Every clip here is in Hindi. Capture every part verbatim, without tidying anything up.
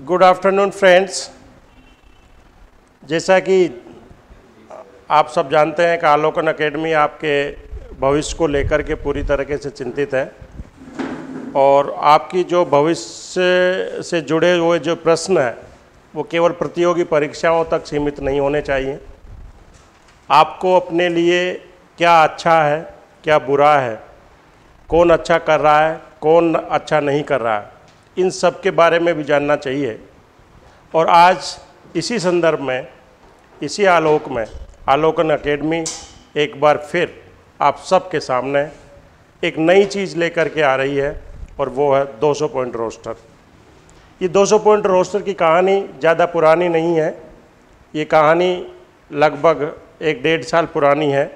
Good afternoon friends. जैसा कि आप सब जानते हैं कि आलोकन एकेडमी आपके भविष्य को लेकर के पूरी तरीके से चिंतित है और आपकी जो भविष्य से जुड़े हुए जो प्रश्न हैं वो केवल प्रतियोगी परीक्षाओं तक सीमित नहीं होने चाहिए। आपको अपने लिए क्या अच्छा है, क्या बुरा है, कौन अच्छा कर रहा है, कौन अच्छा नहीं कर रहा है, इन सब के बारे में भी जानना चाहिए। और आज इसी संदर्भ में, इसी आलोक में आलोकन एकेडमी एक बार फिर आप सबके सामने एक नई चीज़ लेकर के आ रही है और वो है दो सौ पॉइंट रोस्टर। ये दो सौ पॉइंट रोस्टर की कहानी ज़्यादा पुरानी नहीं है। ये कहानी लगभग एक डेढ़ साल पुरानी है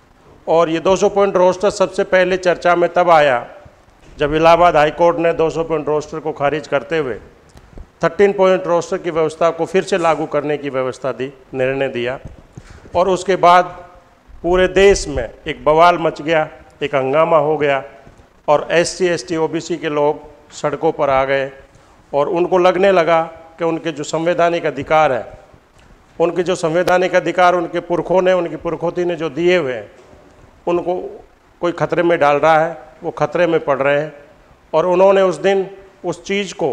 और ये दो सौ पॉइंट रोस्टर सबसे पहले चर्चा में तब आया जब इलाहाबाद हाई कोर्ट ने दो सौ पॉइंट रोस्टर को खारिज करते हुए तेरह पॉइंट रोस्टर की व्यवस्था को फिर से लागू करने की व्यवस्था दी, निर्णय दिया। और उसके बाद पूरे देश में एक बवाल मच गया, एक हंगामा हो गया और S C S T O B C के लोग सड़कों पर आ गए और उनको लगने लगा कि उनके जो संवैधानिक अधिकार है, उनके जो संवैधानिक अधिकार उनके पुरखों ने, उनकी पुरखोती ने जो दिए हुए हैं, उनको कोई खतरे में डाल रहा है, वो खतरे में पड़ रहे हैं। और उन्होंने उस दिन उस चीज़ को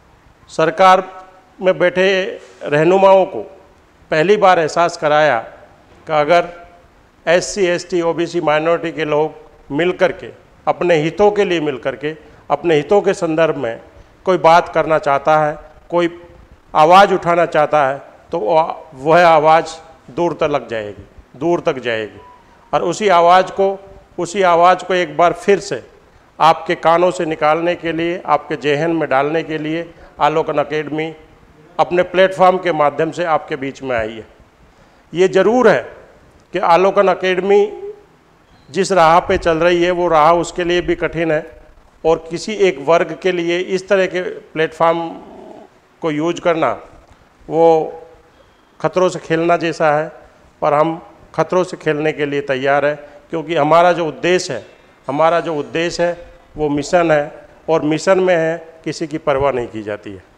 सरकार में बैठे रहनुमाओं को पहली बार एहसास कराया कि अगर S C S T O B C minority के लोग मिल कर के अपने हितों के लिए मिल कर के अपने हितों के संदर्भ में कोई बात करना चाहता है, कोई आवाज़ उठाना चाहता है, तो वह आवाज़ दूर तक लग जाएगी, दूर तक जाएगी। और उसी आवाज़ को उसी आवाज़ को एक बार फिर से आपके कानों से निकालने के लिए, आपके जेहन में डालने के लिए आलोकन एकेडमी अपने प्लेटफॉर्म के माध्यम से आपके बीच में आई है। ये ज़रूर है कि आलोकन एकेडमी जिस राह पे चल रही है वो राह उसके लिए भी कठिन है और किसी एक वर्ग के लिए इस तरह के प्लेटफॉर्म को यूज करना वो खतरों से खेलना जैसा है। पर हम खतरों से खेलने के लिए तैयार है क्योंकि हमारा जो उद्देश्य है हमारा जो उद्देश्य है वो मिशन है और मिशन में है किसी की परवाह नहीं की जाती है।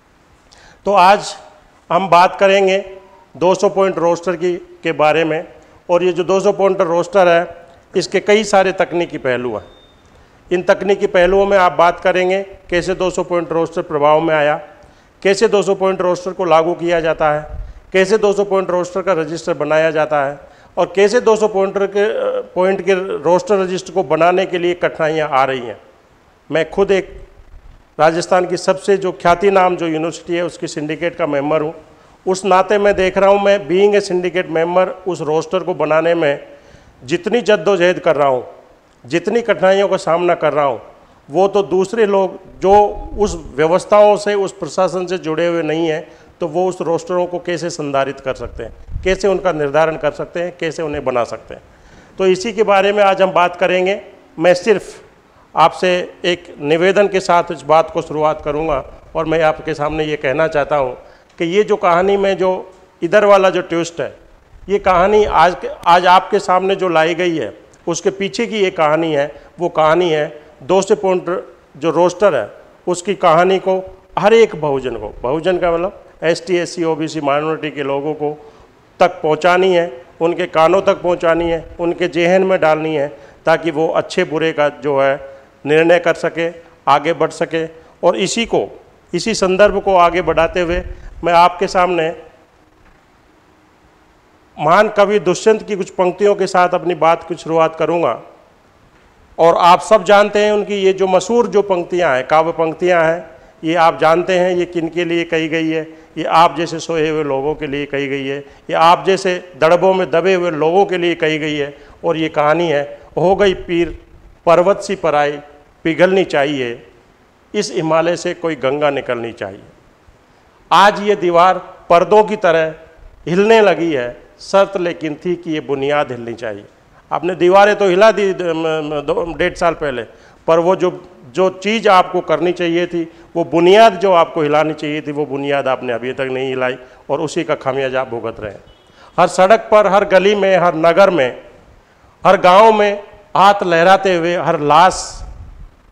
तो आज हम बात करेंगे दो सौ पॉइंट रोस्टर की के बारे में। और ये जो दो सौ पॉइंट रोस्टर है इसके कई सारे तकनीकी पहलू हैं। इन तकनीकी पहलुओं में आप बात करेंगे कैसे दो सौ पॉइंट रोस्टर प्रभाव में आया, कैसे दो सौ पॉइंट रोस्टर को लागू किया जाता है, कैसे दो सौ पॉइंट रोस्टर का रजिस्टर बनाया जाता है और कैसे दो सौ पॉइंट के पॉइंट के रोस्टर रजिस्टर को बनाने के लिए कठिनाइयाँ आ रही हैं। मैं खुद एक राजस्थान की सबसे जो ख्याति नाम जो यूनिवर्सिटी है उसकी सिंडिकेट का मेंबर हूँ। उस नाते मैं देख रहा हूँ, मैं बीइंग ए सिंडिकेट मेंबर उस रोस्टर को बनाने में जितनी जद्दोजहद कर रहा हूँ, जितनी कठिनाइयों का सामना कर रहा हूँ, वो तो दूसरे लोग जो उस व्यवस्थाओं से, उस प्रशासन से जुड़े हुए नहीं हैं, तो वो उस रोस्टरों को कैसे संधारित कर सकते हैं, कैसे उनका निर्धारण कर सकते हैं, कैसे उन्हें बना सकते हैं। तो इसी के बारे में आज हम बात करेंगे। मैं सिर्फ आपसे एक निवेदन के साथ इस बात को शुरुआत करूंगा और मैं आपके सामने ये कहना चाहता हूँ कि ये जो कहानी में जो इधर वाला जो ट्विस्ट है, ये कहानी आज आज आपके सामने जो लाई गई है उसके पीछे की ये कहानी है। वो कहानी है दो सौ पॉइंट जो रोस्टर है उसकी कहानी को हर एक बहुजन को, बहुजन का मतलब S T S C O B C minority के लोगों को तक पहुंचानी है, उनके कानों तक पहुंचानी है, उनके जेहन में डालनी है ताकि वो अच्छे बुरे का जो है निर्णय कर सके, आगे बढ़ सके। और इसी को इसी संदर्भ को आगे बढ़ाते हुए मैं आपके सामने महान कवि दुष्यंत की कुछ पंक्तियों के साथ अपनी बात की शुरुआत करूंगा। और आप सब जानते हैं उनकी ये जो मशहूर जो पंक्तियां हैं, काव्य पंक्तियां हैं, ये आप जानते हैं ये किन के लिए कही गई है। ये आप जैसे सोए हुए लोगों के लिए कही गई है, ये आप जैसे दड़बों में दबे हुए लोगों के लिए कही गई है। और ये कहानी है, हो गई पीर पर्वत सी पराई पिघलनी चाहिए, इस हिमालय से कोई गंगा निकलनी चाहिए। आज ये दीवार पर्दों की तरह हिलने लगी है, शर्त लेकिन थी कि ये बुनियाद हिलनी चाहिए। आपने दीवारें तो हिला दी डेढ़ साल पहले, पर वो जो जो चीज़ आपको करनी चाहिए थी, वो बुनियाद जो आपको हिलानी चाहिए थी, वो बुनियाद आपने अभी तक नहीं हिलाई और उसी का खामियाजा आप भुगत रहे हैं। हर सड़क पर, हर गली में, हर नगर में, हर गांव में हाथ लहराते हुए हर लाश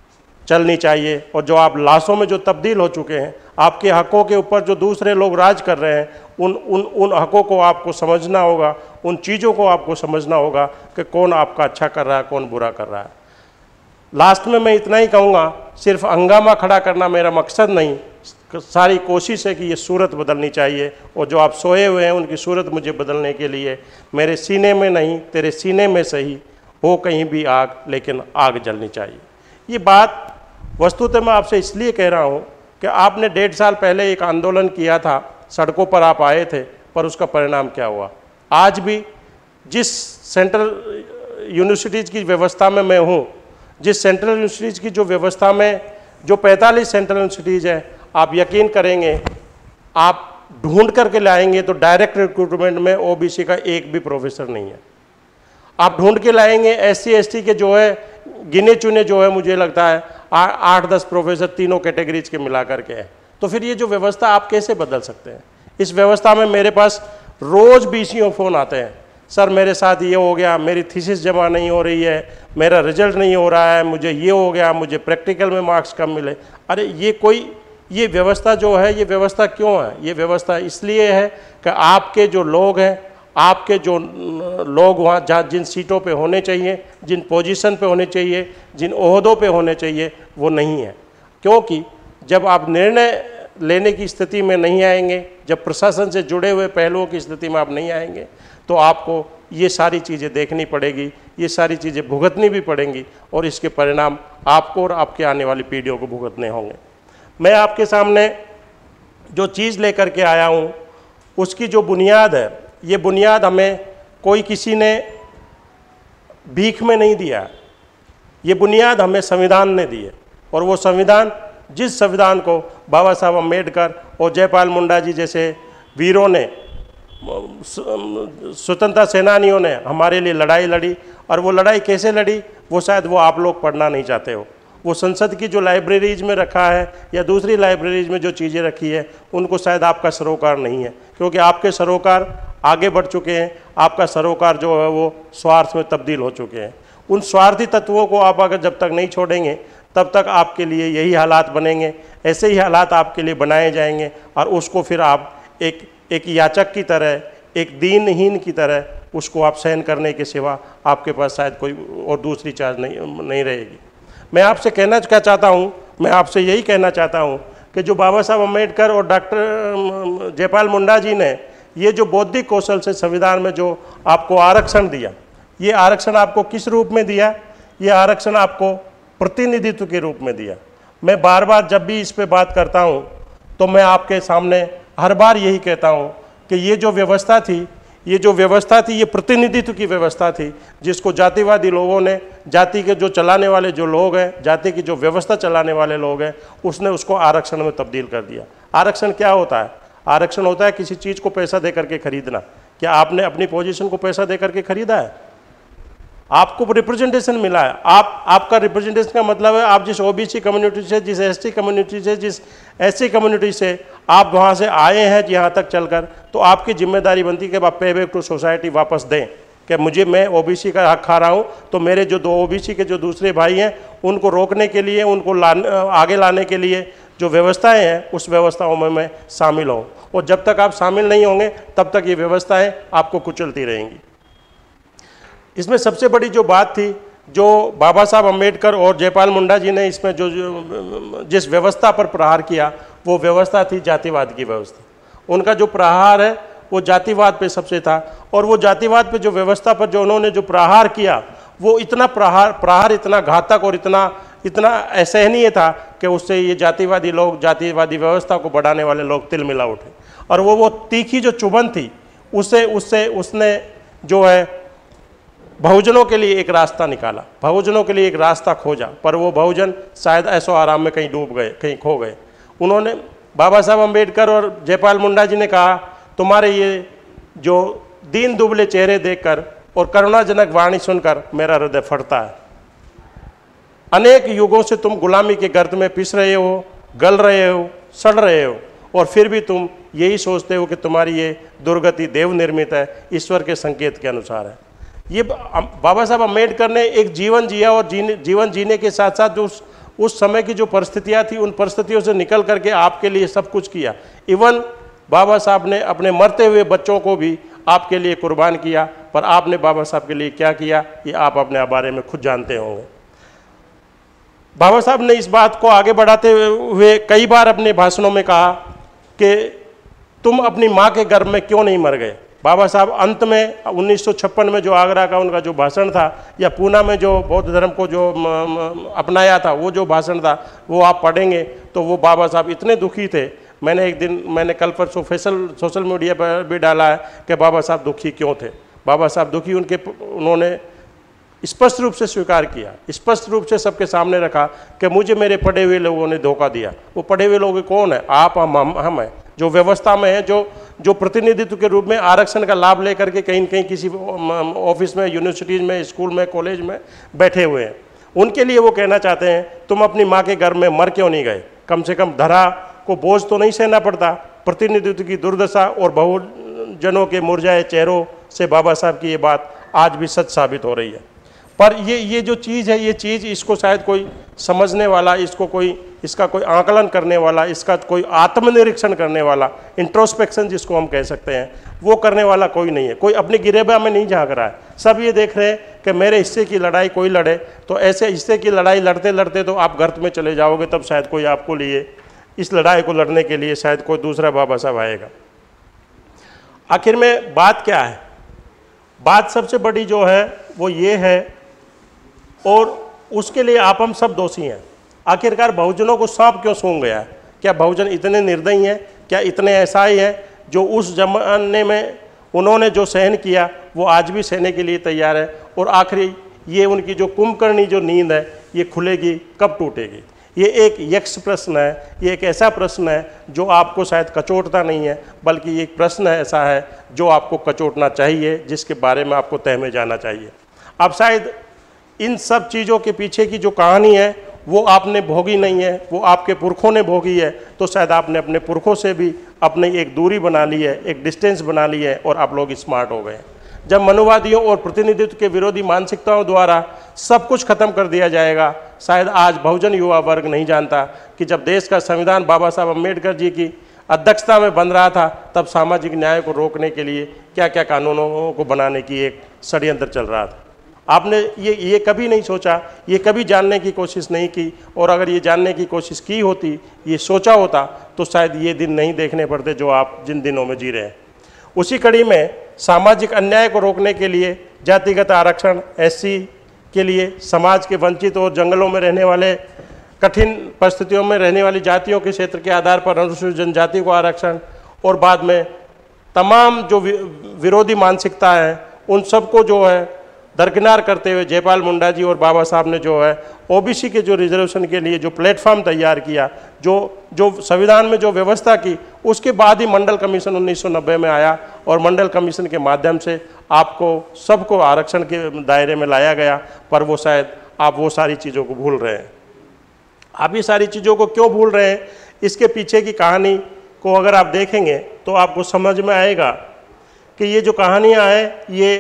चलनी चाहिए, और जो आप लाशों में जो तब्दील हो चुके हैं, आपके हकों के ऊपर जो दूसरे लोग राज कर रहे हैं, उन उन उन हकों को आपको समझना होगा, उन चीज़ों को आपको समझना होगा कि कौन आपका अच्छा कर रहा है, कौन बुरा कर रहा है। लास्ट में मैं इतना ही कहूँगा, सिर्फ हंगामा खड़ा करना मेरा मकसद नहीं, सारी कोशिश है कि ये सूरत बदलनी चाहिए, और जो आप सोए हुए हैं उनकी सूरत मुझे बदलने के लिए मेरे सीने में नहीं, तेरे सीने में सही हो कहीं भी आग, लेकिन आग जलनी चाहिए। ये बात वस्तुतः मैं आपसे इसलिए कह रहा हूँ कि आपने डेढ़ साल पहले एक आंदोलन किया था, सड़कों पर आप आए थे, पर उसका परिणाम क्या हुआ? आज भी जिस सेंट्रल यूनिवर्सिटीज़ की व्यवस्था में मैं हूँ, जिस सेंट्रल यूनिवर्सिटीज़ की जो व्यवस्था में जो पैंतालीस सेंट्रल यूनिवर्सिटीज़ है, आप यकीन करेंगे, आप ढूंढ करके लाएंगे तो डायरेक्ट रिक्रूटमेंट में ओबीसी का एक भी प्रोफेसर नहीं है। आप ढूंढ के लाएंगे एस सी एस टी के जो है गिने चुने जो है, मुझे लगता है आठ दस प्रोफेसर तीनों कैटेगरीज के मिला करके है। तो फिर ये जो व्यवस्था आप कैसे बदल सकते हैं? इस व्यवस्था में मेरे पास रोज़ बीसीओ फ़ोन आते हैं, सर मेरे साथ ये हो गया, मेरी थीसिस जमा नहीं हो रही है, मेरा रिजल्ट नहीं हो रहा है, मुझे ये हो गया, मुझे प्रैक्टिकल में मार्क्स कम मिले। अरे ये कोई ये व्यवस्था जो है, ये व्यवस्था क्यों है? ये व्यवस्था इसलिए है कि आपके जो लोग हैं, आपके जो लोग वहाँ जहाँ जिन सीटों पे होने चाहिए, जिन पोजीशन पे होने चाहिए, जिन ओहदों पे होने चाहिए, वो नहीं है। क्योंकि जब आप निर्णय लेने की स्थिति में नहीं आएंगे, जब प्रशासन से जुड़े हुए पहलुओं की स्थिति में आप नहीं आएंगे, तो आपको ये सारी चीज़ें देखनी पड़ेगी, ये सारी चीज़ें भुगतनी भी पड़ेंगी, और इसके परिणाम आपको और आपके आने वाली पीढ़ियों को भुगतने होंगे। मैं आपके सामने जो चीज़ लेकर के आया हूँ, उसकी जो बुनियाद है, ये बुनियाद हमें कोई किसी ने भीख में नहीं दिया, ये बुनियाद हमें संविधान ने दी है। और वो संविधान, जिस संविधान को बाबा साहब अम्बेडकर और जयपाल मुंडा जी जैसे वीरों ने, स्वतंत्रता सेनानियों ने हमारे लिए लड़ाई लड़ी, और वो लड़ाई कैसे लड़ी वो शायद वो आप लोग पढ़ना नहीं चाहते हो। वो संसद की जो लाइब्रेरीज में रखा है या दूसरी लाइब्रेरीज में जो चीज़ें रखी है, उनको शायद आपका सरोकार नहीं है, क्योंकि आपके सरोकार आगे बढ़ चुके हैं, आपका सरोकार जो है वो स्वार्थ में तब्दील हो चुके हैं। उन स्वार्थी तत्वों को आप अगर जब तक नहीं छोड़ेंगे, तब तक आपके लिए यही हालात बनेंगे, ऐसे ही हालात आपके लिए बनाए जाएंगे, और उसको फिर आप एक एक याचक की तरह, एक दीनहीन की तरह उसको आप सहन करने के सिवा आपके पास शायद कोई और दूसरी चीज़ नहीं नहीं रहेगी। मैं आपसे कहना क्या चाहता हूँ, मैं आपसे यही कहना चाहता हूँ कि जो बाबा साहब अम्बेडकर और डॉक्टर जयपाल मुंडा जी ने ये जो बौद्धिक कौशल से संविधान में जो आपको आरक्षण दिया, ये आरक्षण आपको किस रूप में दिया? ये आरक्षण आपको प्रतिनिधित्व के रूप में दिया। मैं बार बार जब भी इस पे बात करता हूँ तो मैं आपके सामने हर बार यही कहता हूँ कि ये जो व्यवस्था थी, ये जो व्यवस्था थी, ये प्रतिनिधित्व की व्यवस्था थी, जिसको जातिवादी लोगों ने, जाति के जो चलाने वाले जो लोग हैं, जाति की जो व्यवस्था चलाने वाले लोग हैं, उसने उसको आरक्षण में तब्दील कर दिया। आरक्षण क्या होता है? आरक्षण होता है किसी चीज़ को पैसा दे करके खरीदना। क्या आपने अपनी पोजीशन को पैसा दे करके खरीदा है? आपको रिप्रेजेंटेशन मिला है। आप आपका रिप्रेजेंटेशन का मतलब है आप जिस ओबीसी कम्युनिटी से, जिस एसटी कम्युनिटी से, जिस एससी कम्युनिटी से आप वहाँ से आए हैं यहाँ तक चलकर, तो आपकी जिम्मेदारी बनती है कि आप पे बैक टू सोसाइटी वापस दें कि मुझे, मैं ओबीसी का हक खा रहा हूँ, तो मेरे जो दो ओबीसी के जो दूसरे भाई हैं उनको रोकने के लिए, उनको लाने, आगे लाने के लिए जो व्यवस्थाएं हैं, उस व्यवस्थाओं में मैं शामिल हूँ। और जब तक आप शामिल नहीं होंगे तब तक ये व्यवस्थाएं आपको कुचलती रहेंगी। इसमें सबसे बड़ी जो बात थी, जो बाबा साहब अम्बेडकर और जयपाल मुंडा जी ने इसमें जो, जो जिस व्यवस्था पर प्रहार किया, वो व्यवस्था थी जातिवाद की व्यवस्था। उनका जो प्रहार है वो जातिवाद पे सबसे था, और वो जातिवाद पे जो व्यवस्था पर जो उन्होंने जो प्रहार किया, वो इतना प्रहार प्रहार इतना घातक और इतना इतना असहनीय था कि उससे ये जातिवादी लोग, जातिवादी व्यवस्था को बढ़ाने वाले लोग तिल मिला उठे। और वो वो तीखी जो चुभन थी, उससे उससे उसने जो है बहुजनों के लिए एक रास्ता निकाला, बहुजनों के लिए एक रास्ता खोजा, पर वो बहुजन शायद ऐसो आराम में कहीं डूब गए, कहीं खो गए। उन्होंने, बाबा साहब अम्बेडकर और जयपाल मुंडा जी ने कहा, तुम्हारे ये जो दीन दुबले चेहरे देखकर और करुणाजनक वाणी सुनकर मेरा हृदय फटता है। अनेक युगों से तुम गुलामी के गर्त में पिस रहे हो, गल रहे हो, सड़ रहे हो, और फिर भी तुम यही सोचते हो कि तुम्हारी ये दुर्गति देव निर्मित है, ईश्वर के संकेत के अनुसार है। ये बाबा साहब अम्बेडकर ने एक जीवन जिया, और जीने जीवन जीने के साथ साथ जो उस उस समय की जो परिस्थितियाँ थी उन परिस्थितियों से निकल करके आपके लिए सब कुछ किया। इवन बाबा साहब ने अपने मरते हुए बच्चों को भी आपके लिए कुर्बान किया, पर आपने बाबा साहब के लिए क्या किया ये आप अपने बारे में खुद जानते होंगे। बाबा साहब ने इस बात को आगे बढ़ाते हुए कई बार अपने भाषणों में कहा कि तुम अपनी माँ के गर्भ में क्यों नहीं मर गए। बाबा साहब अंत में उन्नीस सौ छप्पन में जो आगरा का उनका जो भाषण था, या पूना में जो बौद्ध धर्म को जो अपनाया था वो जो भाषण था, वो आप पढ़ेंगे तो वो बाबा साहब इतने दुखी थे। मैंने एक दिन मैंने कल परसों सोशल सोशल मीडिया पर भी डाला है कि बाबा साहब दुखी क्यों थे। बाबा साहब दुखी उनके उन्होंने स्पष्ट रूप से स्वीकार किया, स्पष्ट रूप से सबके सामने रखा कि मुझे मेरे पढ़े हुए लोगों ने धोखा दिया। वो पढ़े हुए लोग कौन है? आप, हम हम हम हैं जो व्यवस्था में है, जो जो प्रतिनिधित्व के रूप में आरक्षण का लाभ लेकर के कहीं न कहीं किसी ऑफिस में, यूनिवर्सिटीज़ में, स्कूल में, कॉलेज में बैठे हुए हैं। उनके लिए वो कहना चाहते हैं तुम अपनी माँ के गर्भ में मर क्यों नहीं गए? कम से कम धरा को बोझ तो नहीं सहना पड़ता। प्रतिनिधित्व की दुर्दशा और बहुजनों के मुरझाए चेहरों से बाबा साहब की ये बात आज भी सच साबित हो रही है। पर ये ये जो चीज़ है, ये चीज़ इसको शायद कोई समझने वाला, इसको कोई इसका कोई आकलन करने वाला, इसका कोई आत्मनिरीक्षण करने वाला, इंट्रोस्पेक्शन जिसको हम कह सकते हैं, वो करने वाला कोई नहीं है। कोई अपने गिरेबा में नहीं झांक रहा है। सब ये देख रहे हैं कि मेरे हिस्से की लड़ाई कोई लड़े, तो ऐसे हिस्से की लड़ाई लड़ते लड़ते तो आप गर्त में चले जाओगे, तब शायद कोई आपको लिए इस लड़ाई को लड़ने के लिए शायद कोई दूसरा बाबा साहब आएगा। आखिर में बात क्या है? बात सबसे बड़ी जो है वो ये है, और उसके लिए आप हम सब दोषी हैं। आखिरकार बहुजनों को सांप क्यों सूंघ गया है? क्या बहुजन इतने निर्दयी हैं? क्या इतने ऐसाई हैं जो उस जमाने में उन्होंने जो सहन किया वो आज भी सहने के लिए तैयार है? और आखिरी ये उनकी जो कुंभकर्णी जो नींद है ये खुलेगी, कब टूटेगी? ये एक यक्ष प्रश्न है, ये एक ऐसा प्रश्न है जो आपको शायद कचोटता नहीं है, बल्कि एक प्रश्न ऐसा है जो आपको कचोटना चाहिए, जिसके बारे में आपको तह में जाना चाहिए। आप शायद इन सब चीज़ों के पीछे की जो कहानी है वो आपने भोगी नहीं है, वो आपके पुरखों ने भोगी है, तो शायद आपने अपने पुरखों से भी अपनी एक दूरी बना ली है, एक डिस्टेंस बना ली है, और आप लोग स्मार्ट हो गए। जब मनुवादियों और प्रतिनिधित्व के विरोधी मानसिकताओं द्वारा सब कुछ खत्म कर दिया जाएगा, शायद आज बहुजन युवा वर्ग नहीं जानता कि जब देश का संविधान बाबा साहब अम्बेडकर जी की अध्यक्षता में बन रहा था, तब सामाजिक न्याय को रोकने के लिए क्या क्या कानूनों को बनाने की एक षड्यंत्र चल रहा था। आपने ये ये कभी नहीं सोचा, ये कभी जानने की कोशिश नहीं की, और अगर ये जानने की कोशिश की होती, ये सोचा होता, तो शायद ये दिन नहीं देखने पड़ते जो आप जिन दिनों में जी रहे हैं। उसी कड़ी में सामाजिक अन्याय को रोकने के लिए जातिगत आरक्षण, एससी के लिए, समाज के वंचित और जंगलों में रहने वाले, कठिन परिस्थितियों में रहने वाली जातियों के क्षेत्र के आधार पर अनुसूचित जनजाति को आरक्षण, और बाद में तमाम जो विरोधी मानसिकता है उन सबको जो है दरकिनार करते हुए जयपाल मुंडा जी और बाबा साहब ने जो है ओबीसी के जो रिजर्वेशन के लिए जो प्लेटफॉर्म तैयार किया, जो जो संविधान में जो व्यवस्था की, उसके बाद ही मंडल कमीशन उन्नीस सौ नब्बे में आया, और मंडल कमीशन के माध्यम से आपको सबको आरक्षण के दायरे में लाया गया। पर वो शायद आप वो सारी चीज़ों को भूल रहे हैं। आप ये सारी चीज़ों को क्यों भूल रहे हैं? इसके पीछे की कहानी को अगर आप देखेंगे तो आपको समझ में आएगा कि ये जो कहानियाँ हैं ये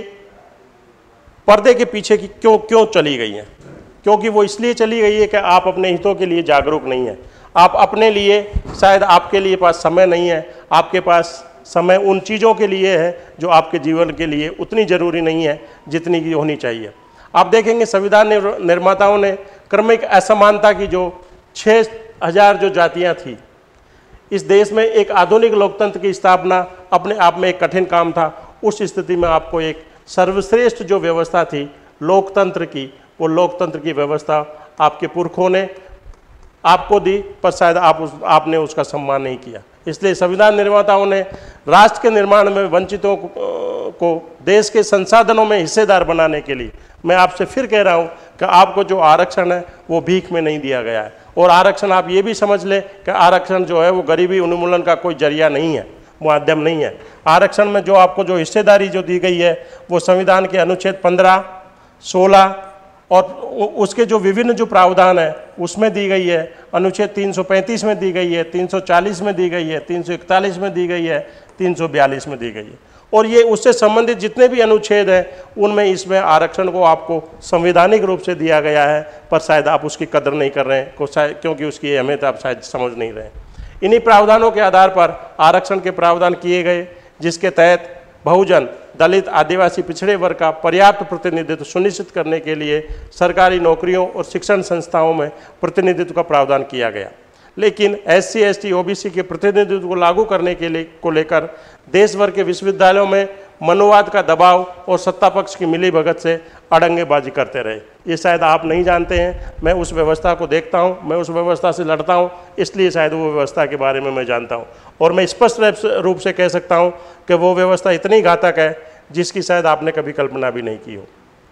पर्दे के पीछे की क्यों क्यों चली गई हैं। क्योंकि वो इसलिए चली गई है कि आप अपने हितों के लिए जागरूक नहीं हैं। आप अपने लिए, शायद आपके लिए पास समय नहीं है, आपके पास समय उन चीज़ों के लिए है जो आपके जीवन के लिए उतनी ज़रूरी नहीं है जितनी की होनी चाहिए। आप देखेंगे संविधान निर्माताओं ने क्रमिक असमानता की जो छः हजार जो जातियाँ थी इस देश में, एक आधुनिक लोकतंत्र की स्थापना अपने आप में एक कठिन काम था। उस स्थिति में आपको एक सर्वश्रेष्ठ जो व्यवस्था थी लोकतंत्र की, वो लोकतंत्र की व्यवस्था आपके पुरखों ने आपको दी, पर शायद आप उस आपने उसका सम्मान नहीं किया। इसलिए संविधान निर्माताओं ने राष्ट्र के निर्माण में वंचितों को, को देश के संसाधनों में हिस्सेदार बनाने के लिए, मैं आपसे फिर कह रहा हूँ कि आपको जो आरक्षण है वो भीख में नहीं दिया गया है। और आरक्षण आप ये भी समझ लें कि आरक्षण जो है वो गरीबी उन्मूलन का कोई जरिया नहीं है, माध्यम नहीं है। आरक्षण में जो आपको जो हिस्सेदारी जो दी गई है वो संविधान के अनुच्छेद पंद्रह, सोलह और उसके जो विभिन्न जो प्रावधान है उसमें दी गई है। अनुच्छेद तीन सौ पैंतीस में दी गई है, तीन सौ चालीस में दी गई है, तीन सौ इकतालीस में दी गई है, तीन सौ बयालीस में दी गई है। और ये उससे संबंधित जितने भी अनुच्छेद हैं उनमें इसमें आरक्षण को आपको संवैधानिक रूप से दिया गया है, पर शायद आप उसकी कदर नहीं कर रहे हैं को शायद क्योंकि उसकी अहमियत आप शायद समझ नहीं रहे हैं। इन्हीं प्रावधानों के आधार पर आरक्षण के प्रावधान किए गए, जिसके तहत बहुजन, दलित, आदिवासी पिछड़े वर्ग का पर्याप्त प्रतिनिधित्व सुनिश्चित करने के लिए सरकारी नौकरियों और शिक्षण संस्थाओं में प्रतिनिधित्व का प्रावधान किया गया। लेकिन S C S T O B C के प्रतिनिधित्व को लागू करने के लिए को लेकर देश भर के विश्वविद्यालयों में मनोवाद का दबाव और सत्ता पक्ष की मिलीभगत से अड़ंगेबाजी करते रहे। ये शायद आप नहीं जानते हैं, मैं उस व्यवस्था को देखता हूँ, मैं उस व्यवस्था से लड़ता हूँ, इसलिए शायद वो व्यवस्था के बारे में मैं जानता हूँ। और मैं स्पष्ट रूप से कह सकता हूँ कि वो व्यवस्था इतनी घातक है जिसकी शायद आपने कभी कल्पना भी नहीं की हो।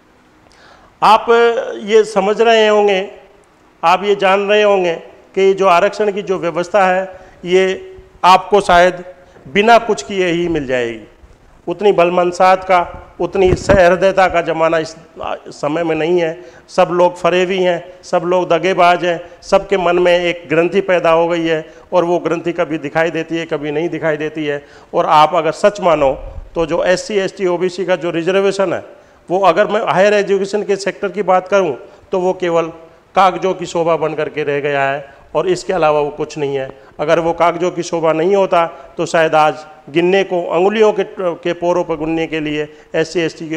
आप ये समझ रहे होंगे, आप ये जान रहे होंगे कि जो आरक्षण की जो व्यवस्था है ये आपको शायद बिना कुछ किए ही मिल जाएगी। उतनी बलमनसाहत का, उतनी सहृदयता का ज़माना इस समय में नहीं है। सब लोग फरेबी हैं, सब लोग दगेबाज हैं, सबके मन में एक ग्रंथि पैदा हो गई है और वो ग्रंथि कभी दिखाई देती है, कभी नहीं दिखाई देती है। और आप अगर सच मानो तो जो S C S T O B C का जो रिजर्वेशन है वो, अगर मैं हायर एजुकेशन के सेक्टर की बात करूँ तो वो केवल कागजों की शोभा बन करके रह गया है और इसके अलावा वो कुछ नहीं है। अगर वो कागजों की शोभा नहीं होता तो शायद आज गिनने को, अंगुलियों के के पोरों पर गिनने के लिए एस सी एस टी के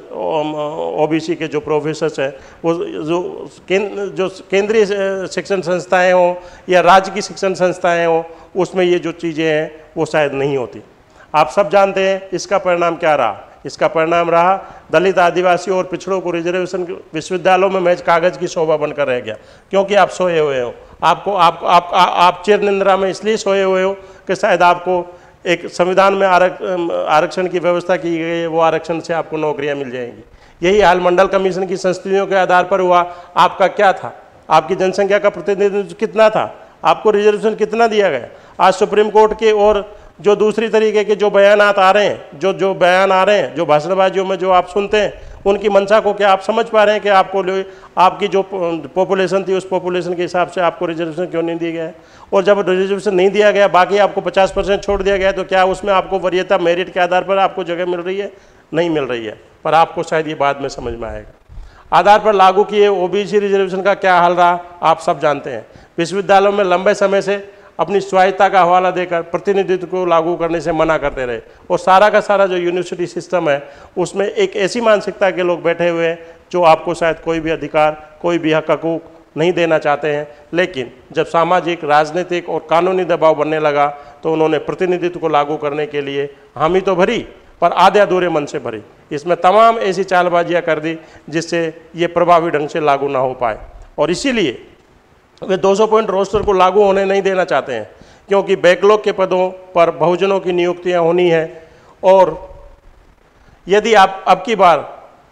ओ बी सी के जो प्रोफेसर्स हैं, वो जो केंद्र जो केंद्रीय शिक्षण संस्थाएं हों या राज्य की शिक्षण संस्थाएं हों, उसमें ये जो चीज़ें हैं वो शायद नहीं होती। आप सब जानते हैं इसका परिणाम क्या रहा। इसका परिणाम रहा दलित, आदिवासी और पिछड़ों को रिजर्वेशन विश्वविद्यालयों में महज कागज की शोभा बनकर रह गया, क्योंकि आप सोए हुए हो। आपको आप आप आप, आप चिर निंद्रा में इसलिए सोए हुए हो कि शायद आपको एक संविधान में आरक, आरक्षण की व्यवस्था की गई है, वो आरक्षण से आपको नौकरियां मिल जाएंगी। यही हाल मंडल कमीशन की संस्तुतियों के आधार पर हुआ। आपका क्या था? आपकी जनसंख्या का प्रतिनिधित्व कितना था? आपको रिजर्वेशन कितना दिया गया? आज सुप्रीम कोर्ट के और जो दूसरी तरीके के जो बयानात आ रहे हैं, जो जो बयान आ रहे हैं, जो भाषणबाजियों में जो आप सुनते हैं, उनकी मंशा को क्या आप समझ पा रहे हैं कि आपको आपकी जो पॉपुलेशन थी उस पॉपुलेशन के हिसाब से आपको रिजर्वेशन क्यों नहीं दिया गया है? और जब रिजर्वेशन नहीं दिया गया, बाकी आपको पचास परसेंट छोड़ दिया गया, तो क्या उसमें आपको वरीयता, मेरिट के आधार पर आपको जगह मिल रही है? नहीं मिल रही है। पर आपको शायद ये बाद में समझ में आएगा। आधार पर लागू किए ओ बी सी रिजर्वेशन का क्या हाल रहा, आप सब जानते हैं। विश्वविद्यालयों में लंबे समय से अपनी स्वायत्ता का हवाला देकर प्रतिनिधित्व को लागू करने से मना करते रहे, और सारा का सारा जो यूनिवर्सिटी सिस्टम है उसमें एक ऐसी मानसिकता के लोग बैठे हुए हैं जो आपको शायद कोई भी अधिकार, कोई भी हक हकूक नहीं देना चाहते हैं। लेकिन जब सामाजिक, राजनीतिक और कानूनी दबाव बनने लगा तो उन्होंने प्रतिनिधित्व को लागू करने के लिए हामी तो भरी, पर आधे अधूरे मन से भरी। इसमें तमाम ऐसी चालबाजियाँ कर दी जिससे ये प्रभावी ढंग से लागू ना हो पाए। और इसीलिए वे दो सौ पॉइंट रोस्टर को लागू होने नहीं देना चाहते हैं, क्योंकि बैकलॉग के पदों पर बहुजनों की नियुक्तियां होनी है। और यदि आप अब की बार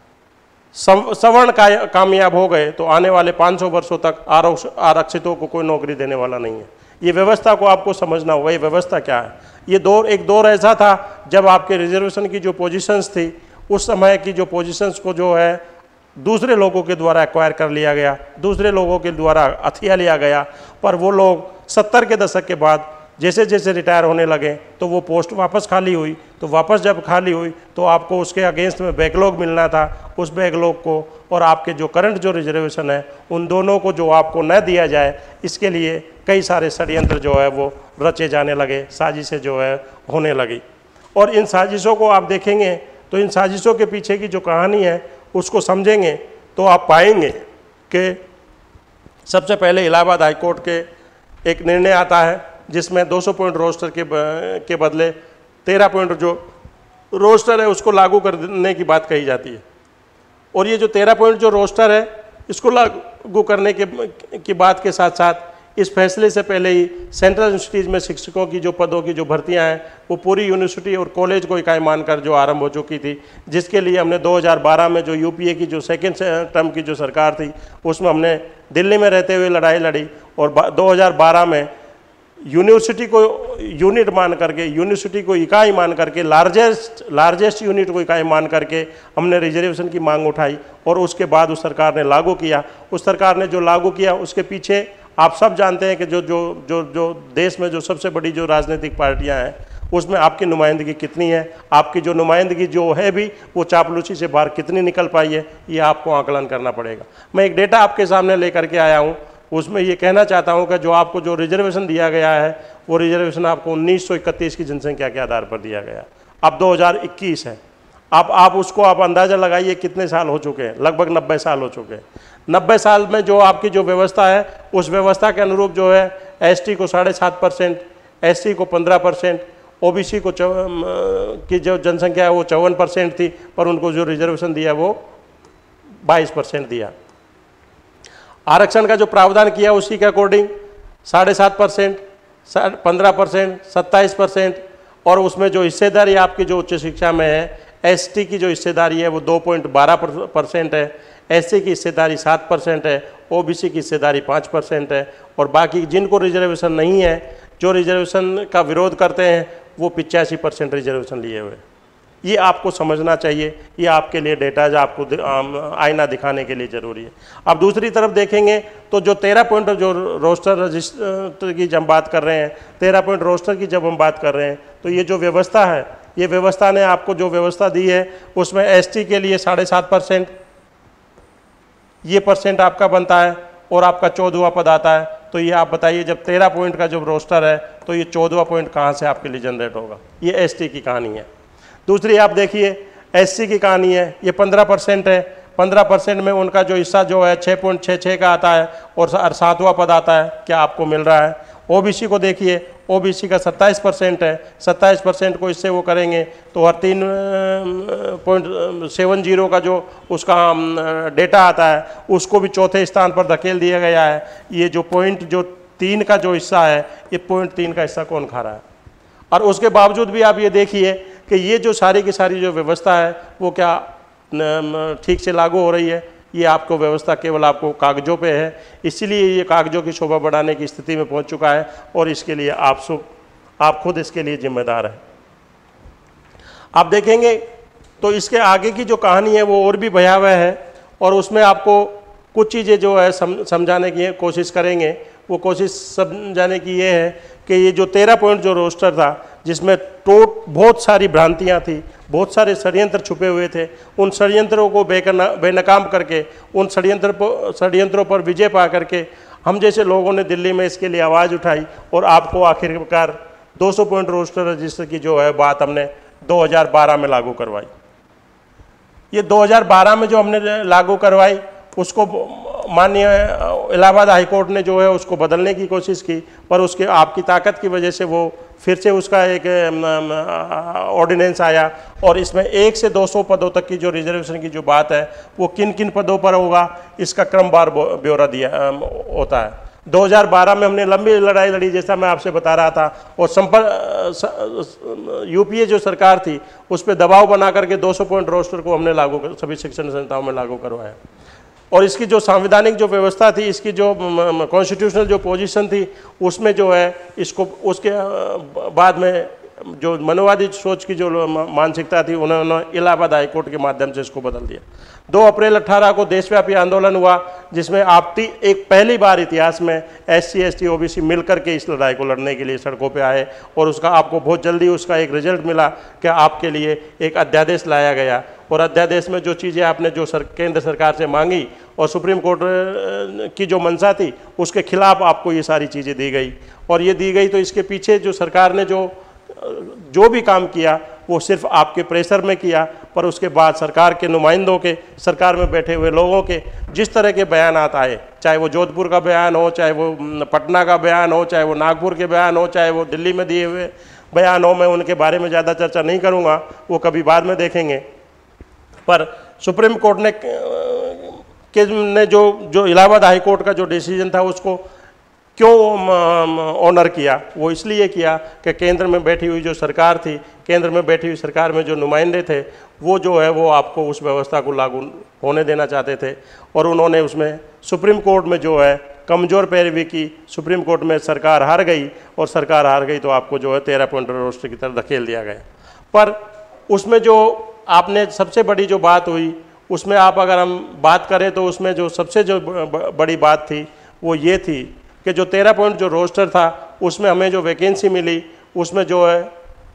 सवर्ण का, कामयाब हो गए तो आने वाले पाँच सौ वर्षों तक आरक्षितों को कोई नौकरी देने वाला नहीं है। ये व्यवस्था को आपको समझना होगा। ये व्यवस्था क्या है? ये दौर, एक दौर ऐसा था जब आपके रिजर्वेशन की जो पोजीशंस थी, उस समय की जो पोजीशंस को जो है दूसरे लोगों के द्वारा एक्वायर कर लिया गया, दूसरे लोगों के द्वारा हथिया लिया गया। पर वो लोग सत्तर के दशक के बाद जैसे जैसे रिटायर होने लगे तो वो पोस्ट वापस खाली हुई। तो वापस जब खाली हुई तो आपको उसके अगेंस्ट में बैकलॉग मिलना था। उस बैकलॉग को और आपके जो करंट जो रिजर्वेशन है, उन दोनों को जो आपको न दिया जाए, इसके लिए कई सारे षड्यंत्र जो है वो रचे जाने लगे, साजिशें जो है होने लगी। और इन साजिशों को आप देखेंगे तो इन साजिशों के पीछे की जो कहानी है उसको समझेंगे तो आप पाएंगे कि सबसे पहले इलाहाबाद हाईकोर्ट के एक निर्णय आता है जिसमें दो सौ पॉइंट रोस्टर के के बदले तेरह पॉइंट जो रोस्टर है उसको लागू करने की बात कही जाती है। और ये जो तेरह पॉइंट जो रोस्टर है इसको लागू करने के की बात के साथ साथ इस फैसले से पहले ही सेंट्रल यूनिवर्सिटीज़ में शिक्षकों की जो पदों की जो भर्तियां हैं वो पूरी यूनिवर्सिटी और कॉलेज को इकाई मानकर जो आरंभ हो चुकी थी, जिसके लिए हमने दो हज़ार बारह में जो यूपीए की जो सेकेंड टर्म की जो सरकार थी उसमें हमने दिल्ली में रहते हुए लड़ाई लड़ी। और दो हज़ार बारह में यूनिवर्सिटी को यूनिट मान करके, यूनिवर्सिटी को इकाई मान करके, लार्जेस्ट लार्जेस्ट यूनिट को इकाई मान करके हमने रिजर्वेशन की मांग उठाई और उसके बाद उस सरकार ने लागू किया। उस सरकार ने जो लागू किया उसके पीछे आप सब जानते हैं कि जो जो जो जो देश में जो सबसे बड़ी जो राजनीतिक पार्टियां हैं उसमें आपकी नुमाइंदगी कितनी है, आपकी जो नुमाइंदगी जो है भी वो चापलूसी से बाहर कितनी निकल पाई है, ये आपको आकलन करना पड़ेगा। मैं एक डेटा आपके सामने लेकर के आया हूँ, उसमें ये कहना चाहता हूँ कि जो आपको जो रिजर्वेशन दिया गया है वो रिजर्वेशन आपको उन्नीस सौ इकतीस की जनसंख्या के आधार पर दिया गया। अब दो हज़ार इक्कीस है, अब आप उसको आप अंदाज़ा लगाइए कितने साल हो चुके हैं, लगभग नब्बे साल हो चुके हैं। नब्बे साल में जो आपकी जो व्यवस्था है उस व्यवस्था के अनुरूप जो है एसटी को साढ़े सात परसेंट, एससी को पंद्रह परसेंट, ओबीसी को चौ की जो जनसंख्या है वो चौवन परसेंट थी, पर उनको जो रिजर्वेशन दिया वो बाईस परसेंट दिया। आरक्षण का जो प्रावधान किया उसी के अकॉर्डिंग साढ़े सात परसेंट, पंद्रह परसेंट, सत्ताईस परसेंट, और उसमें जो हिस्सेदारी आपकी जो उच्च शिक्षा में है, एसटी की जो हिस्सेदारी है वो दो पॉइंट बारह परसेंट है, एससी की हिस्सेदारी सात परसेंट है, ओबीसी की हिस्सेदारी पाँच परसेंट है, और बाकी जिनको रिजर्वेशन नहीं है, जो रिजर्वेशन का विरोध करते हैं, वो पिचासी परसेंट रिजर्वेशन लिए हुए। ये आपको समझना चाहिए, ये आपके लिए डेटा जो आपको आईना दिखाने के लिए ज़रूरी है। अब दूसरी तरफ देखेंगे तो जो तेरह पॉइंट जो रोस्टर रजिस्टर की जब हम बात कर रहे हैं, तेरह पॉइंट रोस्टर की जब हम बात कर रहे हैं, तो ये जो व्यवस्था है, ये व्यवस्था ने आपको जो व्यवस्था दी है उसमें एसटी के लिए साढ़े सात परसेंट ये परसेंट आपका बनता है, और आपका चौदहवां पद आता है। तो ये आप बताइए, जब तेरह पॉइंट का जो रोस्टर है तो ये चौदहवां पॉइंट कहाँ से आपके लिए जनरेट होगा? ये एसटी की कहानी है। दूसरी आप देखिए एससी की कहानी है, ये पंद्रह परसेंट है, पंद्रह परसेंट में उनका जो हिस्सा जो है छः पॉइंट छः छः का आता है, और सातवां पद आता है, क्या आपको मिल रहा है? ओबीसी को देखिए, ओबीसी का सत्ताईस परसेंट है, सत्ताईस परसेंट को इससे वो करेंगे तो हर तीन पॉइंट सेवन जीरो का जो उसका डेटा आता है उसको भी चौथे स्थान पर धकेल दिया गया है। ये जो पॉइंट जो तीन का जो हिस्सा है, ये पॉइंट तीन का हिस्सा कौन खा रहा है? और उसके बावजूद भी आप ये देखिए कि ये जो सारी की सारी जो व्यवस्था है वो क्या ठीक से लागू हो रही है? ये आपको व्यवस्था केवल आपको कागजों पे है, इसीलिए ये कागजों की शोभा बढ़ाने की स्थिति में पहुंच चुका है, और इसके लिए आप सब आप खुद इसके लिए जिम्मेदार हैं। आप देखेंगे तो इसके आगे की जो कहानी है वो और भी भयावह है, और उसमें आपको कुछ चीज़ें जो है सम, समझाने की कोशिश करेंगे। वो कोशिश समझाने की ये है कि ये जो तेरह पॉइंट जो रोस्टर था, जिसमें टोट बहुत सारी भ्रांतियाँ थी, बहुत सारे षड्यंत्र छुपे हुए थे, उन षड्यंत्रों को बेकना बेनकाम करके, उन षड्यंत्र पर षड्यंत्रों पर विजय पा करके हम जैसे लोगों ने दिल्ली में इसके लिए आवाज़ उठाई, और आपको आखिरकार दो सौ पॉइंट रोस्टर रजिस्टर की जो है बात हमने दो हज़ार बारह में लागू करवाई। ये दो हज़ार बारह में जो हमने लागू करवाई उसको माननीय इलाहाबाद हाईकोर्ट ने जो है उसको बदलने की कोशिश की, पर उसके आपकी ताकत की वजह से वो फिर से उसका एक ऑर्डिनेंस आया, और इसमें एक से दो सौ पदों तक की जो रिजर्वेशन की जो बात है वो किन किन पदों पर होगा इसका क्रमवार ब्यौरा दिया होता है। दो हज़ार बारह में हमने लंबी लड़ाई लड़ी, जैसा मैं आपसे बता रहा था, और संपर्क यूपीए जो सरकार थी उस पर दबाव बना करके दो सौ पॉइंट रोस्टर को हमने लागू कर सभी शिक्षण संस्थाओं में लागू करवाया। और इसकी जो संवैधानिक जो व्यवस्था थी, इसकी जो कॉन्स्टिट्यूशनल जो पोजीशन थी, उसमें जो है इसको उसके बाद में जो मनोवादी सोच की जो मानसिकता थी उन्होंने इलाहाबाद हाईकोर्ट के माध्यम से इसको बदल दिया। दो अप्रैल अठारह को देशव्यापी आंदोलन हुआ, जिसमें आप एक पहली बार इतिहास में S C S T O B C मिलकर के इस लड़ाई को लड़ने के लिए सड़कों पे आए, और उसका आपको बहुत जल्दी उसका एक रिजल्ट मिला कि आपके लिए एक अध्यादेश लाया गया, और अध्यादेश में जो चीज़ें आपने जो सर, केंद्र सरकार से मांगी और सुप्रीम कोर्ट की जो मंशा थी उसके खिलाफ आपको ये सारी चीज़ें दी गई। और ये दी गई तो इसके पीछे जो सरकार ने जो जो भी काम किया वो सिर्फ आपके प्रेशर में किया, पर उसके बाद सरकार के नुमाइंदों के, सरकार में बैठे हुए लोगों के जिस तरह के बयान आए, चाहे वो जोधपुर का बयान हो, चाहे वो पटना का बयान हो, चाहे वो नागपुर के बयान हो, चाहे वो दिल्ली में दिए हुए बयान हो, मैं उनके बारे में ज़्यादा चर्चा नहीं करूँगा, वो कभी बाद में देखेंगे। पर सुप्रीम कोर्ट ने के ने जो जो इलाहाबाद हाई कोर्ट का जो डिसीजन था उसको क्यों ऑनर किया? वो इसलिए किया कि केंद्र में बैठी हुई जो सरकार थी, केंद्र में बैठी हुई सरकार में जो नुमाइंदे थे, वो जो है वो आपको उस व्यवस्था को लागू होने देना चाहते थे, और उन्होंने उसमें सुप्रीम कोर्ट में जो है कमज़ोर पैरवी की। सुप्रीम कोर्ट में सरकार हार गई, और सरकार हार गई तो आपको जो है तेरह पॉइंट रोस्टर की तरफ धकेल दिया गया। पर उसमें जो आपने सबसे बड़ी जो बात हुई, उसमें आप अगर हम बात करें तो उसमें जो सबसे जो बड़ी बात थी वो ये थी कि जो तेरह पॉइंट जो रोस्टर था उसमें हमें जो वैकेंसी मिली उसमें जो है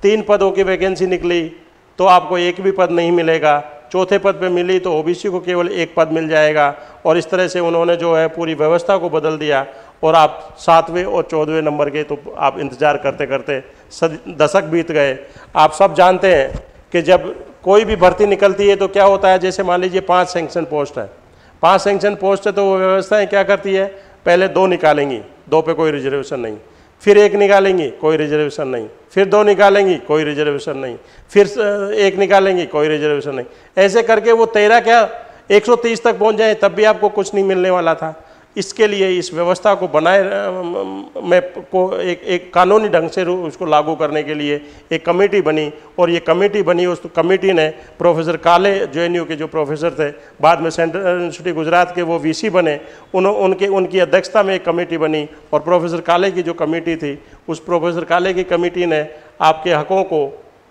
तीन पदों की वैकेंसी निकली तो आपको एक भी पद नहीं मिलेगा, चौथे पद पे मिली तो ओबीसी को केवल एक पद मिल जाएगा। और इस तरह से उन्होंने जो है पूरी व्यवस्था को बदल दिया और आप सातवें और चौदहवें नंबर के तो आप इंतज़ार करते करते सद दशक बीत गए। आप सब जानते हैं कि जब कोई भी भर्ती निकलती है तो क्या होता है, जैसे मान लीजिए पाँच सेंक्शन पोस्ट है, पाँच सेंक्शन पोस्ट है तो वो व्यवस्थाएँ क्या करती है, पहले दो निकालेंगी, दो पे कोई रिजर्वेशन नहीं, फिर एक निकालेंगी कोई रिजर्वेशन नहीं, फिर दो निकालेंगी कोई रिजर्वेशन नहीं, फिर एक निकालेंगी कोई रिजर्वेशन नहीं, ऐसे करके वो तेरह क्या एक सौ तीस तक पहुंच जाए तब भी आपको कुछ नहीं मिलने वाला था। इसके लिए इस व्यवस्था को बनाए में को एक एक कानूनी ढंग से उसको लागू करने के लिए एक कमेटी बनी और ये कमेटी बनी, उस कमेटी ने प्रोफेसर काले जेएनयू के जो प्रोफेसर थे, बाद में सेंट्रल यूनिवर्सिटी गुजरात के वो वीसी बने, उन उनके उनकी अध्यक्षता में एक कमेटी बनी और प्रोफेसर काले की जो कमेटी थी उस प्रोफेसर काले की कमेटी ने आपके हकों को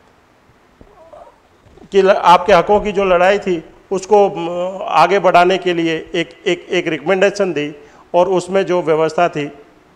कि आपके हकों की जो लड़ाई थी उसको आगे बढ़ाने के लिए एक एक एक रिकमेंडेशन दी और उसमें जो व्यवस्था थी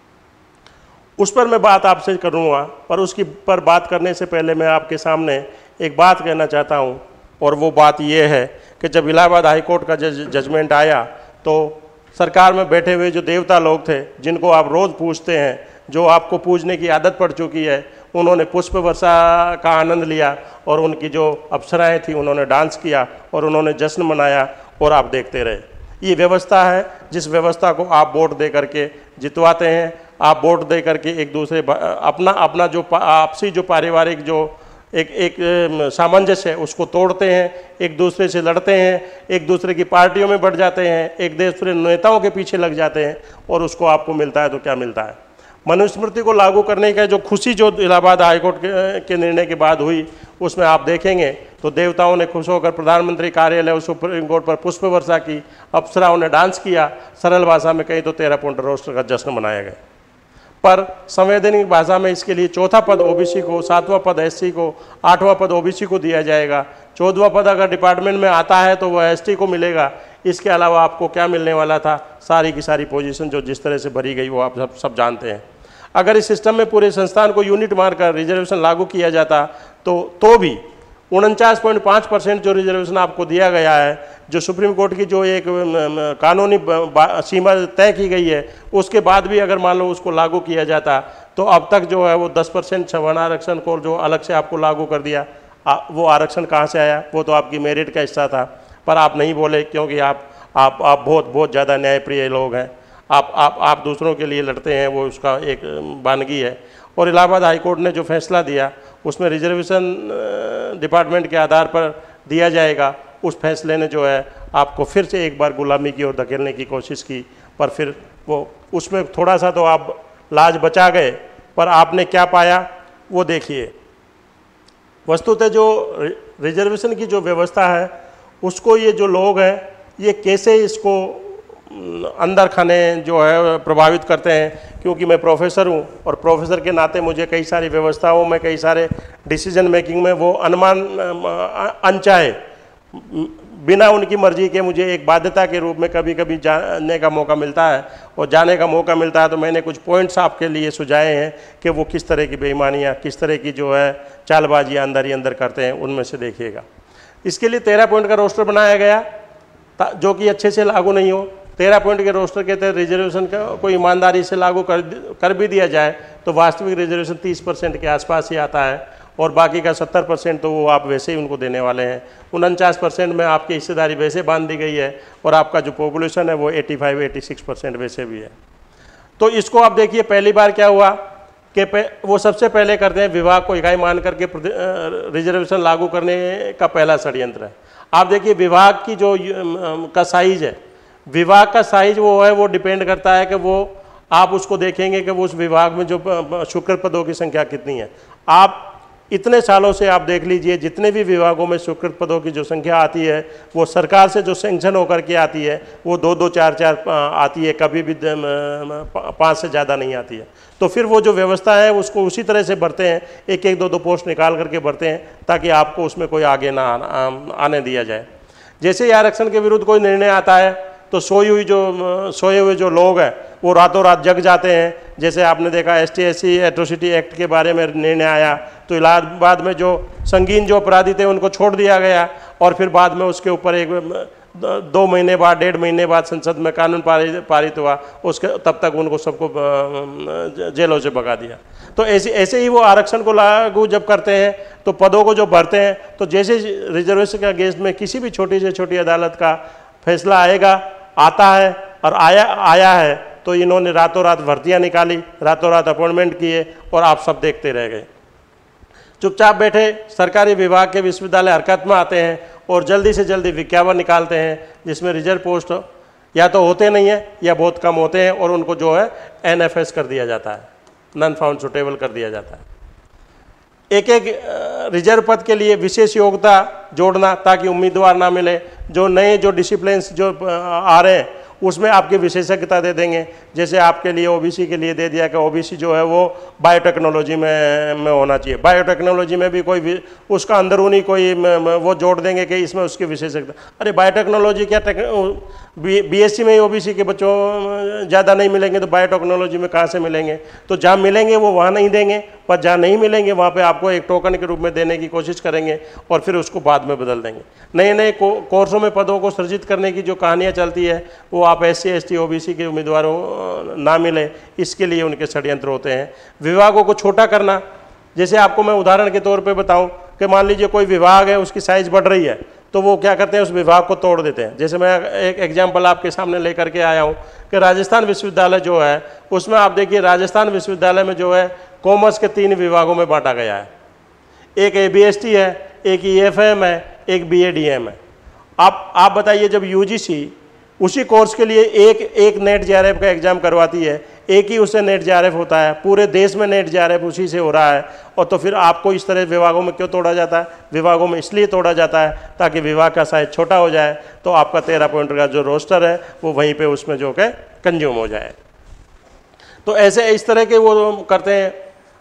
उस पर मैं बात आपसे करूँगा। पर उसकी पर बात करने से पहले मैं आपके सामने एक बात कहना चाहता हूँ और वो बात ये है कि जब इलाहाबाद हाई कोर्ट का जज जजमेंट आया तो सरकार में बैठे हुए जो देवता लोग थे जिनको आप रोज़ पूजते हैं, जो आपको पूजने की आदत पड़ चुकी है, उन्होंने पुष्प वर्षा का आनंद लिया और उनकी जो अप्सराएं थी उन्होंने डांस किया और उन्होंने जश्न मनाया और आप देखते रहे। ये व्यवस्था है जिस व्यवस्था को आप वोट दे करके जितवाते हैं। आप वोट दे करके एक दूसरे अपना अपना जो आपसी जो पारिवारिक जो एक एक सामंजस्य है उसको तोड़ते हैं, एक दूसरे से लड़ते हैं, एक दूसरे की पार्टियों में बढ़ जाते हैं, एक दूसरे नेताओं के पीछे लग जाते हैं और उसको आपको मिलता है तो क्या मिलता है। मनुस्मृति को लागू करने का जो खुशी जो इलाहाबाद हाईकोर्ट के, के निर्णय के बाद हुई उसमें आप देखेंगे तो देवताओं ने खुश होकर प्रधानमंत्री कार्यालय और सुप्रीम कोर्ट पर पुष्प वर्षा की, अप्सराओं ने डांस किया, सरल भाषा में कहीं तो तेरह पॉइंट रोस्टर का जश्न मनाया गया। पर संवैधानिक भाषा में इसके लिए चौथा पद ओबीसी को, सातवां पद एससी को, आठवां पद ओबीसी को दिया जाएगा, चौदहवां पद अगर डिपार्टमेंट में आता है तो वह एसटी को मिलेगा। इसके अलावा आपको क्या मिलने वाला था, सारी की सारी पोजीशन जो जिस तरह से भरी गई वो आप सब सब जानते हैं। अगर इस सिस्टम में पूरे संस्थान को यूनिट मारकर रिजर्वेशन लागू किया जाता तो तो भी उनचास पॉइंट पाँच परसेंट जो रिजर्वेशन आपको दिया गया है, जो सुप्रीम कोर्ट की जो एक कानूनी सीमा तय की गई है, उसके बाद भी अगर मान लो उसको लागू किया जाता तो अब तक जो है वो दस परसेंट सवर्ण आरक्षण को जो अलग से आपको लागू कर दिया, आ, वो आरक्षण कहाँ से आया, वो तो आपकी मेरिट का हिस्सा था। पर आप नहीं बोले क्योंकि आप आप आप बहुत बहुत ज़्यादा न्यायप्रिय लोग हैं। आप आप आप दूसरों के लिए लड़ते हैं, वो उसका एक वानगी है। और इलाहाबाद हाई कोर्ट ने जो फैसला दिया उसमें रिजर्वेशन डिपार्टमेंट के आधार पर दिया जाएगा, उस फैसले ने जो है आपको फिर से एक बार गुलामी की ओर धकेलने की कोशिश की। पर फिर वो उसमें थोड़ा सा तो आप लाज बचा गए, पर आपने क्या पाया वो देखिए। वस्तुतः जो रिजर्वेशन की जो व्यवस्था है उसको ये जो लोग हैं ये कैसे इसको अंदर खाने जो है प्रभावित करते हैं। क्योंकि मैं प्रोफेसर हूँ और प्रोफेसर के नाते मुझे कई सारी व्यवस्थाओं में, कई सारे डिसीजन मेकिंग में वो अनुमान अनचाहे बिना उनकी मर्जी के मुझे एक बाध्यता के रूप में कभी कभी जाने का मौका मिलता है। और जाने का मौका मिलता है तो मैंने कुछ पॉइंट्स आपके लिए सुझाए हैं कि वो किस तरह की बेईमानियाँ, किस तरह की जो है चालबाजियाँ अंदर ही अंदर करते हैं, उनमें से देखिएगा। इसके लिए तेरह पॉइंट का रोस्टर बनाया गया जो कि अच्छे से लागू नहीं हो। तेरह पॉइंट के रोस्टर के तहत रिजर्वेशन का कोई ईमानदारी से लागू कर कर भी दिया जाए तो वास्तविक रिजर्वेशन तीस परसेंट के आसपास ही आता है और बाकी का सत्तर परसेंट तो वो आप वैसे ही उनको देने वाले हैं। उनचास परसेंट में आपकी हिस्सेदारी वैसे बांध दी गई है और आपका जो पॉपुलेशन है वो पचासी छियासी परसेंट वैसे भी है। तो इसको आप देखिए, पहली बार क्या हुआ कि वो सबसे पहले करते हैं विभाग को इकाई मान करके रिजर्वेशन लागू करने का पहला षड्यंत्र है। आप देखिए विभाग की जो का साइज है, विभाग का साइज वो है, वो डिपेंड करता है कि वो आप उसको देखेंगे कि वो उस विभाग में जो स्वीकृत पदों की संख्या कितनी है। आप इतने सालों से आप देख लीजिए जितने भी विभागों में स्वीकृत पदों की जो संख्या आती है वो सरकार से जो सेंक्शन होकर के आती है वो दो दो चार चार आती है, कभी भी पाँच से ज़्यादा नहीं आती है। तो फिर वो जो व्यवस्था है उसको उसी तरह से भरते हैं, एक एक दो दो पोस्ट निकाल करके भरते हैं ताकि आपको उसमें कोई आगे ना आने दिया जाए। जैसे ही आरक्षण के विरुद्ध कोई निर्णय आता है तो सोई हुई जो सोए हुए जो लोग हैं वो रातों रात जग जाते हैं। जैसे आपने देखा S T S C atrocity act के बारे में निर्णय आया तो इलाहाबाद में जो संगीन जो अपराधी थे उनको छोड़ दिया गया, और फिर बाद में उसके ऊपर एक दो महीने बाद डेढ़ महीने बाद संसद में कानून पारित पारित हुआ, उसके तब तक उनको सबको जेलों से भगा दिया। तो ऐसे ऐसे ही वो आरक्षण को लागू जब करते हैं तो पदों को जो भरते हैं, तो जैसे रिजर्वेशन के अगेंस्ट में किसी भी छोटी से छोटी अदालत का फैसला आएगा आता है और आया आया है तो इन्होंने रातों रात भर्तियाँ निकाली, रातों रात अपॉइंटमेंट किए और आप सब देखते रह गए। चुपचाप बैठे सरकारी विभाग के विश्वविद्यालय हरकत में आते हैं और जल्दी से जल्दी विज्ञापन निकालते हैं जिसमें रिजर्व पोस्ट या तो होते नहीं है या बहुत कम होते हैं, और उनको जो है एन एफ एस कर दिया जाता है, नॉन फाउंड सुटेबल कर दिया जाता है। एक एक रिजर्व पद के लिए विशेष योग्यता जोड़ना ताकि उम्मीदवार ना मिले। जो नए जो डिसिप्लिन्स जो आ रहे हैं उसमें आपकी विशेषज्ञता दे देंगे। जैसे आपके लिए ओबीसी के लिए दे दिया कि ओबीसी जो है वो बायोटेक्नोलॉजी में में होना चाहिए। बायोटेक्नोलॉजी में भी कोई उसका अंदरूनी कोई वो जोड़ देंगे कि इसमें उसकी विशेषज्ञता। अरे बायोटेक्नोलॉजी क्या बीएससी में ही ओबीसी के बच्चों ज़्यादा नहीं मिलेंगे तो बायोटेक्नोलॉजी में कहाँ से मिलेंगे? तो जहाँ मिलेंगे वो वहाँ नहीं देंगे, पर जहाँ नहीं मिलेंगे वहाँ पे आपको एक टोकन के रूप में देने की कोशिश करेंगे और फिर उसको बाद में बदल देंगे। नए नए कोर्सों में पदों को सृजित करने की जो कहानियाँ चलती है वो आप S C S T O B C के उम्मीदवारों ना मिले इसके लिए उनके षड्यंत्र होते हैं। विभागों को छोटा करना, जैसे आपको मैं उदाहरण के तौर पे बताऊं कि मान लीजिए कोई विभाग है उसकी साइज़ बढ़ रही है तो वो क्या करते हैं उस विभाग को तोड़ देते हैं। जैसे मैं एक एग्जाम्पल आपके सामने लेकर के आया हूँ कि राजस्थान विश्वविद्यालय जो है उसमें आप देखिए राजस्थान विश्वविद्यालय में जो है कॉमर्स के तीन विभागों में बांटा गया है। एक ए बी एस टी है, एक ई एफ एम है, एक बी ए डी एम है। आप आप बताइए जब यू जी सी उसी कोर्स के लिए एक एक नेट जे आर एफ का एग्ज़ाम करवाती है, एक ही उससे नेट जे आर एफ होता है, पूरे देश में नेट जे आर एफ उसी से हो रहा है, और तो फिर आपको इस तरह विभागों में क्यों तोड़ा जाता है? विभागों में इसलिए तोड़ा जाता है ताकि विभाग का साइज छोटा हो जाए तो आपका तेरह पॉइंट का जो रोस्टर है वो वहीं पे उसमें जो है कंज्यूम हो जाए। तो ऐसे इस तरह के वो करते हैं।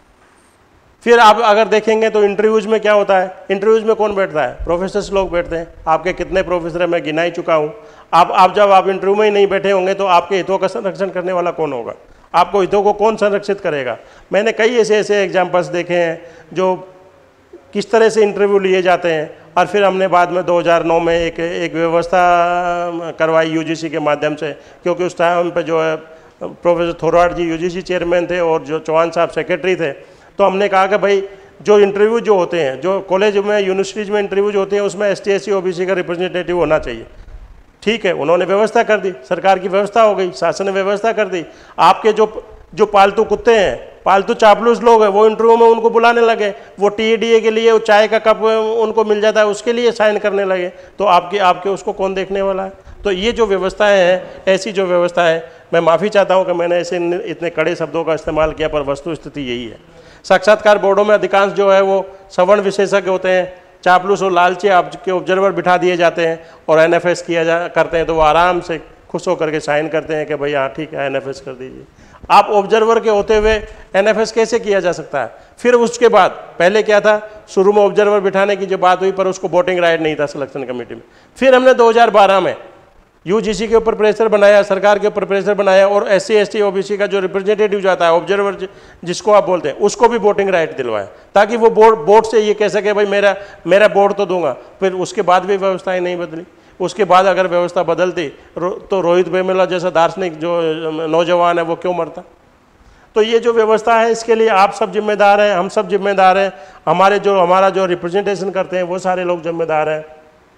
फिर आप अगर देखेंगे तो इंटरव्यूज में क्या होता है, इंटरव्यूज में कौन बैठता है? प्रोफेसर्स लोग बैठते हैं। आपके कितने प्रोफेसर है मैं गिना ही चुका हूँ। आप आप जब आप इंटरव्यू में ही नहीं बैठे होंगे तो आपके हितों का संरक्षण करने वाला कौन होगा? आपको हितों को कौन संरक्षित करेगा? मैंने कई ऐसे ऐसे एग्जाम्पल्स देखे हैं जो किस तरह से इंटरव्यू लिए जाते हैं, और फिर हमने बाद में दो हज़ार नौ में एक एक व्यवस्था करवाई यूजीसी के माध्यम से, क्योंकि उस टाइम पे जो है professor Thorat ji UGC chairman थे और जो चौहान साहब सेक्रेटरी थे। तो हमने कहा कि भाई जो इंटरव्यू जो होते हैं, जो कॉलेज में यूनिवर्सिटीज़ में इंटरव्यू जो होते हैं उसमें S T S C O B C का रिप्रेजेंटेटिव होना चाहिए। ठीक है, उन्होंने व्यवस्था कर दी, सरकार की व्यवस्था हो गई, शासन ने व्यवस्था कर दी। आपके जो जो पालतू कुत्ते हैं, पालतू चापलूस लोग हैं, वो इंटरव्यू में उनको बुलाने लगे। वो टी ए डी ए के लिए वो चाय का कप उनको मिल जाता है उसके लिए साइन करने लगे। तो आपके आपके उसको कौन देखने वाला है? तो ये जो व्यवस्थाएं हैं, ऐसी जो व्यवस्था है, मैं माफ़ी चाहता हूँ कि मैंने ऐसे इतने कड़े शब्दों का इस्तेमाल किया, पर वस्तु स्थिति यही है। साक्षात्कार बोर्डों में अधिकांश जो है वो सवर्ण विशेषज्ञ होते हैं। चापलूस और लालची आपके ऑब्जर्वर बिठा दिए जाते हैं और एन एफ एस किया जा करते हैं, तो वो आराम से खुश होकर के साइन करते हैं कि भाई हाँ ठीक है एन एफ एस कर दीजिए। आप ऑब्जर्वर के होते हुए एन एफ एस कैसे किया जा सकता है? फिर उसके बाद पहले क्या था, शुरू में ऑब्जर्वर बिठाने की जो बात हुई पर उसको वोटिंग राइट नहीं था सिलेक्शन कमेटी में। फिर हमने दो हज़ार बारह में यूजीसी के ऊपर प्रेशर बनाया, सरकार के ऊपर प्रेशर बनाया, और S C S T O B C का जो रिप्रेजेंटेटिव जाता है, ऑब्जर्वर जिसको आप बोलते हैं, उसको भी वोटिंग राइट दिलवाया, ताकि वो बोर्ड बोर्ड से ये कह सके भाई मेरा मेरा बोर्ड तो दूंगा। फिर उसके बाद भी व्यवस्थाएं नहीं बदली। उसके बाद अगर व्यवस्था बदलती रो, तो रोहित वेमुला जैसा दार्शनिक जो नौजवान है वो क्यों मरता? तो ये जो व्यवस्था है इसके लिए आप सब जिम्मेदार हैं, हम सब जिम्मेदार हैं, हमारे जो हमारा जो रिप्रेजेंटेशन करते हैं वो सारे लोग जिम्मेदार हैं।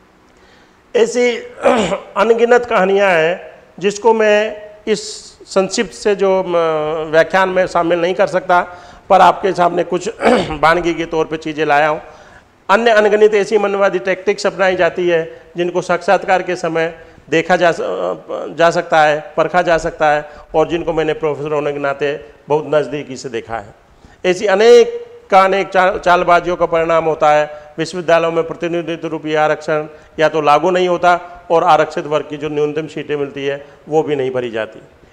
ऐसी अनगिनत कहानियाँ हैं जिसको मैं इस संक्षिप्त से जो व्याख्यान में शामिल नहीं कर सकता, पर आपके सामने कुछ वानगी के तौर पे चीज़ें लाया हूँ। अन्य अनगिनत ऐसी मनवादी टैक्टिक्स अपनाई जाती है जिनको साक्षात्कार के समय देखा जा जा सकता है, परखा जा सकता है, और जिनको मैंने प्रोफेसर होने के नाते बहुत नज़दीकी से देखा है। ऐसी अनेक का अनेक चाल चालबाजियों का परिणाम होता है। विश्वविद्यालयों में प्रतिनिधित्व रूपी आरक्षण या तो लागू नहीं होता और आरक्षित वर्ग की जो न्यूनतम सीटें मिलती है वो भी नहीं भरी जाती।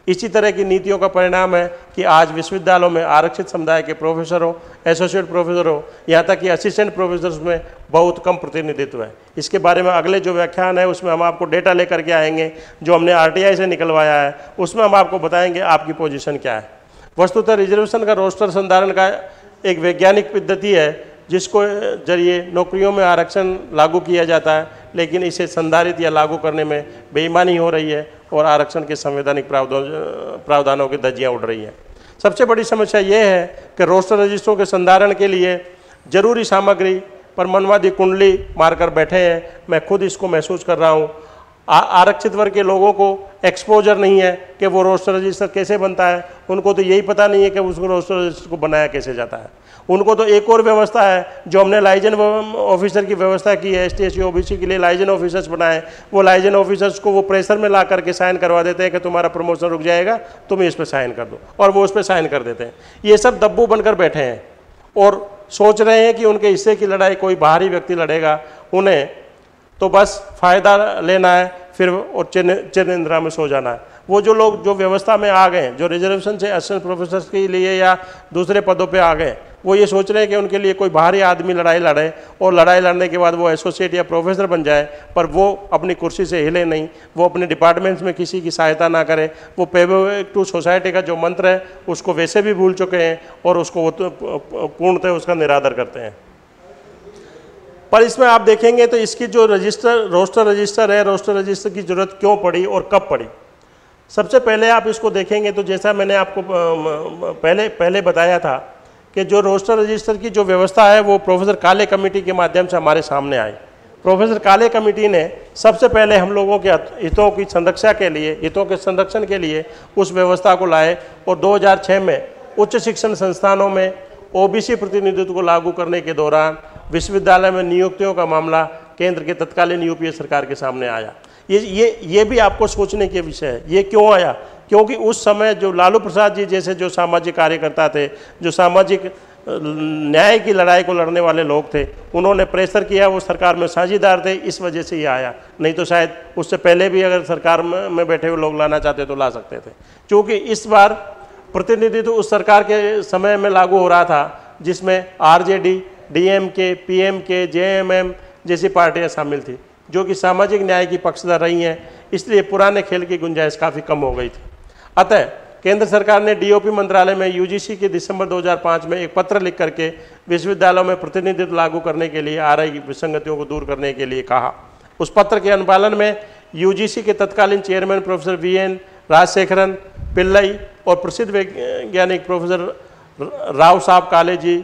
इसी तरह की नीतियों का परिणाम है कि आज विश्वविद्यालयों में आरक्षित समुदाय के प्रोफेसर हो, एसोसिएट प्रोफेसर हो, यहाँ तक कि असिस्टेंट प्रोफेसर में बहुत कम प्रतिनिधित्व है। इसके बारे में अगले जो व्याख्यान है उसमें हम आपको डेटा लेकर के आएंगे, जो हमने आरटीआई से निकलवाया है, उसमें हम आपको बताएंगे आपकी पोजीशन क्या है। वस्तुतः रिजर्वेशन का रोस्टर संधारण का एक वैज्ञानिक पद्धति है जिसको जरिए नौकरियों में आरक्षण लागू किया जाता है, लेकिन इसे संधारित या लागू करने में बेईमानी हो रही है और आरक्षण के संवैधानिक प्रावधानों की धज्जियाँ उड़ रही हैं। सबसे बड़ी समस्या ये है कि रोस्टर रजिस्ट्रों के संधारण के लिए जरूरी सामग्री पर मनवादी कुंडली मारकर बैठे हैं। मैं खुद इसको महसूस कर रहा हूँ। आरक्षित वर्ग के लोगों को एक्सपोजर नहीं है कि वो रोस्टर रजिस्टर कैसे बनता है। उनको तो यही पता नहीं है कि उस रोस्टर रजिस्टर को बनाया कैसे जाता है। उनको तो एक और व्यवस्था है जो हमने लाइजन ऑफिसर की व्यवस्था की है, S T S C O B C के लिए लाइजन ऑफिसर्स बनाए। वो लाइजन ऑफिसर्स को वो प्रेशर में ला करके साइन करवा देते हैं कि तुम्हारा प्रमोशन रुक जाएगा, तुम इस पर साइन कर दो, और वो उस पर साइन कर देते हैं। ये सब दब्बू बनकर बैठे हैं और सोच रहे हैं कि उनके हिस्से की लड़ाई कोई बाहरी व्यक्ति लड़ेगा, उन्हें तो बस फ़ायदा लेना है फिर और चिन्ह चिन्ह इंदिरा में सो जाना है। वो जो लोग जो व्यवस्था में आ गए हैं, जो रिजर्वेशन से असिस्टेंट प्रोफेसर के लिए या दूसरे पदों पे आ गए, वो ये सोच रहे हैं कि उनके लिए कोई बाहरी आदमी लड़ाई लड़े और लड़ाई लड़ने के बाद वो एसोसिएट या प्रोफेसर बन जाए, पर वो अपनी कुर्सी से हिले नहीं, वो अपने डिपार्टमेंट्स में किसी की सहायता ना करे। वो पेबैक टू सोसाइटी का जो मंत्र है उसको वैसे भी भूल चुके हैं और उसको वो पूर्णतः उसका निरादर करते हैं। पर इसमें आप देखेंगे तो इसकी जो रजिस्टर रोस्टर रजिस्टर है, रोस्टर रजिस्टर की ज़रूरत क्यों पड़ी और कब पड़ी। सबसे पहले आप इसको देखेंगे तो जैसा मैंने आपको पहले पहले बताया था कि जो रोस्टर रजिस्टर की जो व्यवस्था है वो प्रोफेसर काले कमेटी के माध्यम से हमारे सामने आई। प्रोफेसर काले कमेटी ने सबसे पहले हम लोगों के हितों की संरक्षा के लिए हितों के संरक्षण के लिए उस व्यवस्था को लाए और दो हज़ार छह में उच्च शिक्षण संस्थानों में ओबीसी प्रतिनिधित्व को लागू करने के दौरान विश्वविद्यालय में नियुक्तियों का मामला केंद्र के तत्कालीन यूपीए सरकार के सामने आया। ये ये ये भी आपको सोचने के विषय है। ये क्यों आया? क्योंकि उस समय जो लालू प्रसाद जी जैसे जो सामाजिक कार्यकर्ता थे, जो सामाजिक न्याय की लड़ाई को लड़ने वाले लोग थे, उन्होंने प्रेशर किया, वो सरकार में साझेदार थे, इस वजह से ये आया। नहीं तो शायद उससे पहले भी अगर सरकार में बैठे हुए लोग लाना चाहते तो ला सकते थे। क्योंकि इस बार प्रतिनिधित्व उस सरकार के समय में लागू हो रहा था जिसमें आरजेडी, डीएमके, पीएमके, जेएमएम जैसी पार्टियां शामिल थी, जो कि सामाजिक न्याय की पक्षधर रही हैं। इसलिए पुराने खेल की गुंजाइश काफ़ी कम हो गई थी। अतः केंद्र सरकार ने डीओपी मंत्रालय में यूजीसी के दिसंबर दो हज़ार पाँच में एक पत्र लिख करके विश्वविद्यालयों में प्रतिनिधित्व लागू करने के लिए आ रही विसंगतियों को दूर करने के लिए कहा। उस पत्र के अनुपालन में यूजीसी के तत्कालीन chairman professor V N Rajasekharan Pillai और प्रसिद्ध वैज्ञानिक प्रोफेसर राव साहब काले जी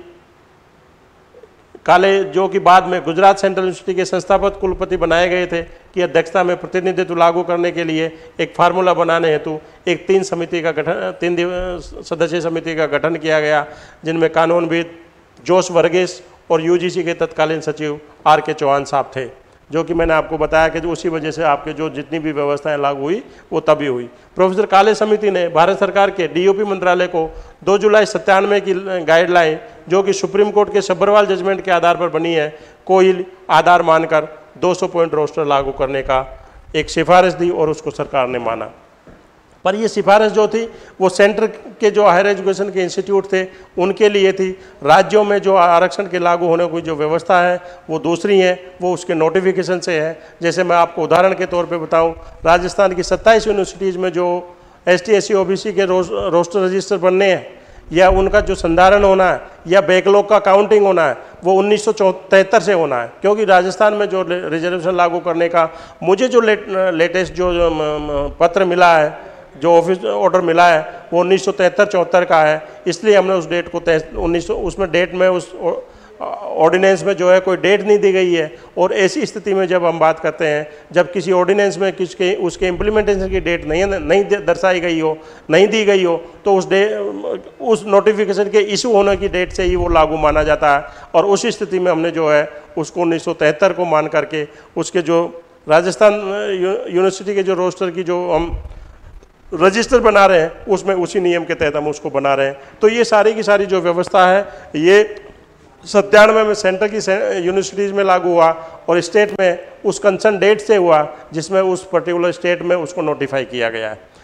काले, जो कि बाद में गुजरात सेंट्रल यूनिवर्सिटी के संस्थापक कुलपति बनाए गए थे, की अध्यक्षता में प्रतिनिधित्व लागू करने के लिए एक फार्मूला बनाने हेतु एक तीन समिति का गठन तीन सदस्यीय समिति का गठन किया गया, जिनमें कानूनविद जोश वर्गीस और यूजीसी के तत्कालीन सचिव आर के चौहान साहब थे। जो कि मैंने आपको बताया कि जो उसी वजह से आपके जो जितनी भी व्यवस्थाएं लागू हुई वो तभी हुई। प्रोफेसर काले समिति ने भारत सरकार के डीओपी मंत्रालय को दो जुलाई सत्तानवे की गाइडलाइन, जो कि सुप्रीम कोर्ट के सब्बरवाल जजमेंट के आधार पर बनी है, को ही आधार मानकर दो सौ पॉइंट रोस्टर लागू करने का एक सिफारिश दी और उसको सरकार ने माना। पर ये सिफारिश जो थी वो सेंटर के जो हायर एजुकेशन के इंस्टीट्यूट थे उनके लिए थी। राज्यों में जो आरक्षण के लागू होने की जो व्यवस्था है वो दूसरी है, वो उसके नोटिफिकेशन से है। जैसे मैं आपको उदाहरण के तौर पे बताऊं, राजस्थान की सत्ताईस यूनिवर्सिटीज़ में जो S T S C O B C के रोस, रोस्टर रजिस्टर बनने हैं या उनका जो संधारण होना है या बैकलॉग का काउंटिंग होना है वो उन्नीस सौ तिहत्तर से होना है। क्योंकि राजस्थान में जो रिजर्वेशन लागू करने का मुझे जो लेट, लेटेस्ट जो, जो पत्र मिला है, जो ऑफिस ऑर्डर मिला है, वो उन्नीस सौ तिहत्तर चौहत्तर का है। इसलिए हमने उस डेट को उन्नीस सौ उसमें डेट में उस ऑर्डिनेंस में जो है कोई डेट नहीं दी गई है। और ऐसी स्थिति में जब हम बात करते हैं, जब किसी ऑर्डिनेंस में किसके उसके इम्प्लीमेंटेशन की डेट नहीं नहीं दर्शाई गई हो, नहीं दी गई हो, तो उस डे उस नोटिफिकेशन के इशू होने की डेट से ही वो लागू माना जाता है। और उस स्थिति में हमने जो है उसको उन्नीस सौ तिहत्तर को मान करके उसके जो राजस्थान यूनिवर्सिटी के जो रोस्टर की जो हम रजिस्टर बना रहे हैं उसमें उसी नियम के तहत हम उसको बना रहे हैं। तो ये सारी की सारी जो व्यवस्था है ये सत्तानवे में सेंटर की यूनिवर्सिटीज़ में लागू हुआ और स्टेट में उस कंसर्न डेट से हुआ जिसमें उस पर्टिकुलर स्टेट में उसको नोटिफाई किया गया है।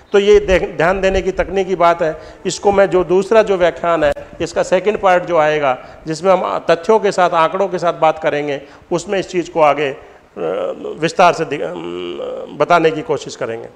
तो ये ध्यान देने की तकनीकी बात है। इसको मैं जो दूसरा जो व्याख्यान है इसका सेकंड पार्ट जो आएगा जिसमें हम तथ्यों के साथ आंकड़ों के साथ बात करेंगे, उसमें इस चीज़ को आगे विस्तार से बताने की कोशिश करेंगे।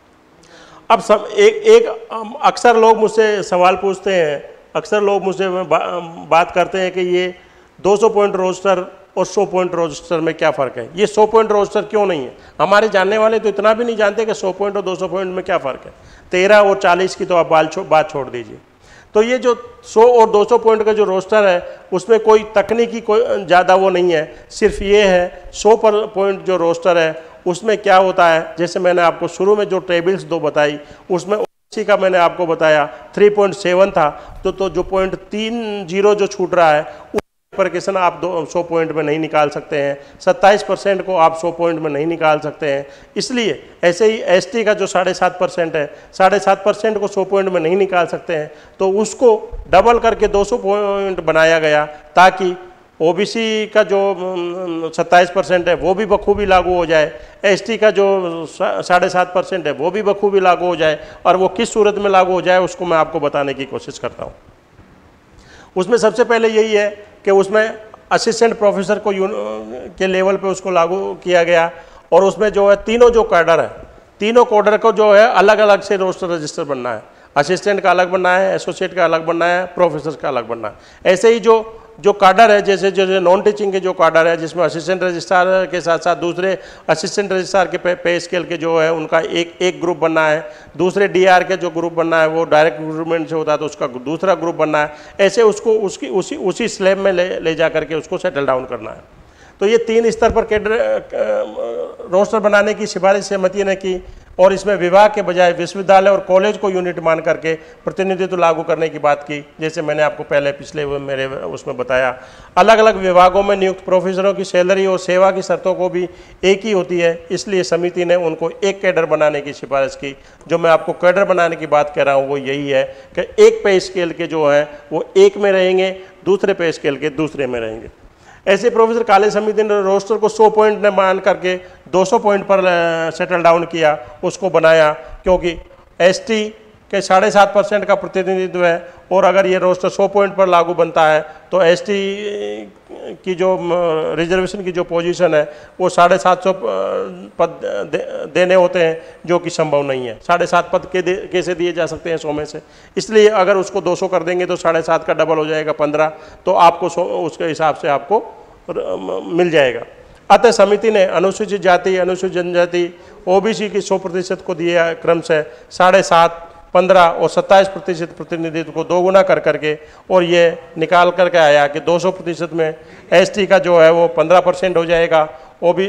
अब सब एक एक अक्सर लोग मुझसे सवाल पूछते हैं, अक्सर लोग मुझसे बा, बात करते हैं कि ये दो सौ पॉइंट रोस्टर और सौ पॉइंट रोस्टर में क्या फ़र्क है, ये सौ पॉइंट रोस्टर क्यों नहीं है। हमारे जानने वाले तो इतना भी नहीं जानते कि सौ पॉइंट और दो सौ पॉइंट में क्या फ़र्क है। तेरह और चालीस की तो आप बाल छो, बात छोड़ दीजिए। तो ये जो सौ और दो सौ पॉइंट का जो रोस्टर है उसमें कोई तकनीकी कोई ज़्यादा वो नहीं है, सिर्फ ये है सौ पर पॉइंट जो रोस्टर है उसमें क्या होता है, जैसे मैंने आपको शुरू में जो टेबल्स दो बताई उसमें ओबीसी का मैंने आपको बताया तीन पॉइंट सात था, तो तो जो पॉइंट तीन जीरो जो छूट रहा है उस प्रकेशन आप दो सौ पॉइंट में नहीं निकाल सकते हैं, सत्ताईस परसेंट को आप सौ पॉइंट में नहीं निकाल सकते हैं। इसलिए ऐसे ही एसटी का जो साढ़े सात परसेंट है, साढ़े सात परसेंट को सौ पॉइंट में नहीं निकाल सकते हैं, तो उसको डबल करके दो सौ पॉइंट बनाया गया ताकि ओबीसी का जो सत्ताईस परसेंट है वो भी बखूबी लागू हो जाए, एसटी का जो साढ़े सात परसेंट है वो भी बखूबी लागू हो जाए। और वो किस सूरत में लागू हो जाए उसको मैं आपको बताने की कोशिश करता हूँ। उसमें सबसे पहले यही है कि उसमें असिस्टेंट प्रोफेसर को के लेवल पे उसको लागू किया गया, और उसमें जो है तीनों जो कैडर है, तीनों कैडर को जो है अलग अलग से रोस्टर रजिस्टर बनना है। असिस्टेंट का अलग बनना है, एसोसिएट का अलग बनना है, प्रोफेसर का अलग बनना है। ऐसे ही जो जो काडर है, जैसे जो नॉन टीचिंग के जो काडर है जिसमें असिस्टेंट रजिस्ट्रार के साथ साथ दूसरे असिस्टेंट रजिस्ट्रार के पे, पे स्केल के जो है उनका एक एक ग्रुप बनना है, दूसरे डीआर के जो ग्रुप बनना है वो डायरेक्ट रिक्रूटमेंट से होता है तो उसका दूसरा ग्रुप बनना है। ऐसे उसको उसकी उसी उसी स्लैब में ले ले जा करके उसको सेटल डाउन करना है। तो ये तीन स्तर पर कैडर रोस्टर बनाने की सिफारिश समिति ने की, और इसमें विभाग के बजाय विश्वविद्यालय और कॉलेज को यूनिट मान करके प्रतिनिधित्व लागू करने की बात की। जैसे मैंने आपको पहले पिछले मेरे उसमें बताया, अलग अलग विभागों में नियुक्त प्रोफेसरों की सैलरी और सेवा की शर्तों को भी एक ही होती है, इसलिए समिति ने उनको एक कैडर बनाने की सिफारिश की। जो मैं आपको कैडर बनाने की बात कह रहा हूँ वो यही है कि एक पे स्केल के जो है वो एक में रहेंगे, दूसरे पे स्केल के दूसरे में रहेंगे। ऐसे प्रोफेसर काले समिति ने रोस्टर को सौ पॉइंट ने मान करके दो सौ पॉइंट पर सेटल डाउन किया, उसको बनाया, क्योंकि एसटी के साढ़े सात परसेंट का प्रतिनिधित्व है, और अगर ये रोस्टर सौ पॉइंट पर लागू बनता है तो एसटी की जो रिजर्वेशन की जो पोजीशन है वो साढ़े सात सौ पद दे, देने होते हैं, जो कि संभव नहीं है। साढ़े सात पद के दे, कैसे दिए जा सकते हैं सौ में से, इसलिए अगर उसको दो सौ कर देंगे तो साढ़े सात का डबल हो जाएगा पंद्रह, तो आपको उसके हिसाब से आपको मिल जाएगा। अतः समिति ने अनुसूचित जाति, अनुसूचित जनजाति, ओबीसी की सौ प्रतिशत को दिया क्रम से साढ़े सात, पंद्रह और सत्ताईस प्रतिशत प्रतिनिधित्व को दोगुना कर करके, और ये निकाल करके आया कि दो सौ प्रतिशत में एसटी का जो है वो पंद्रह परसेंट हो जाएगा, ओबी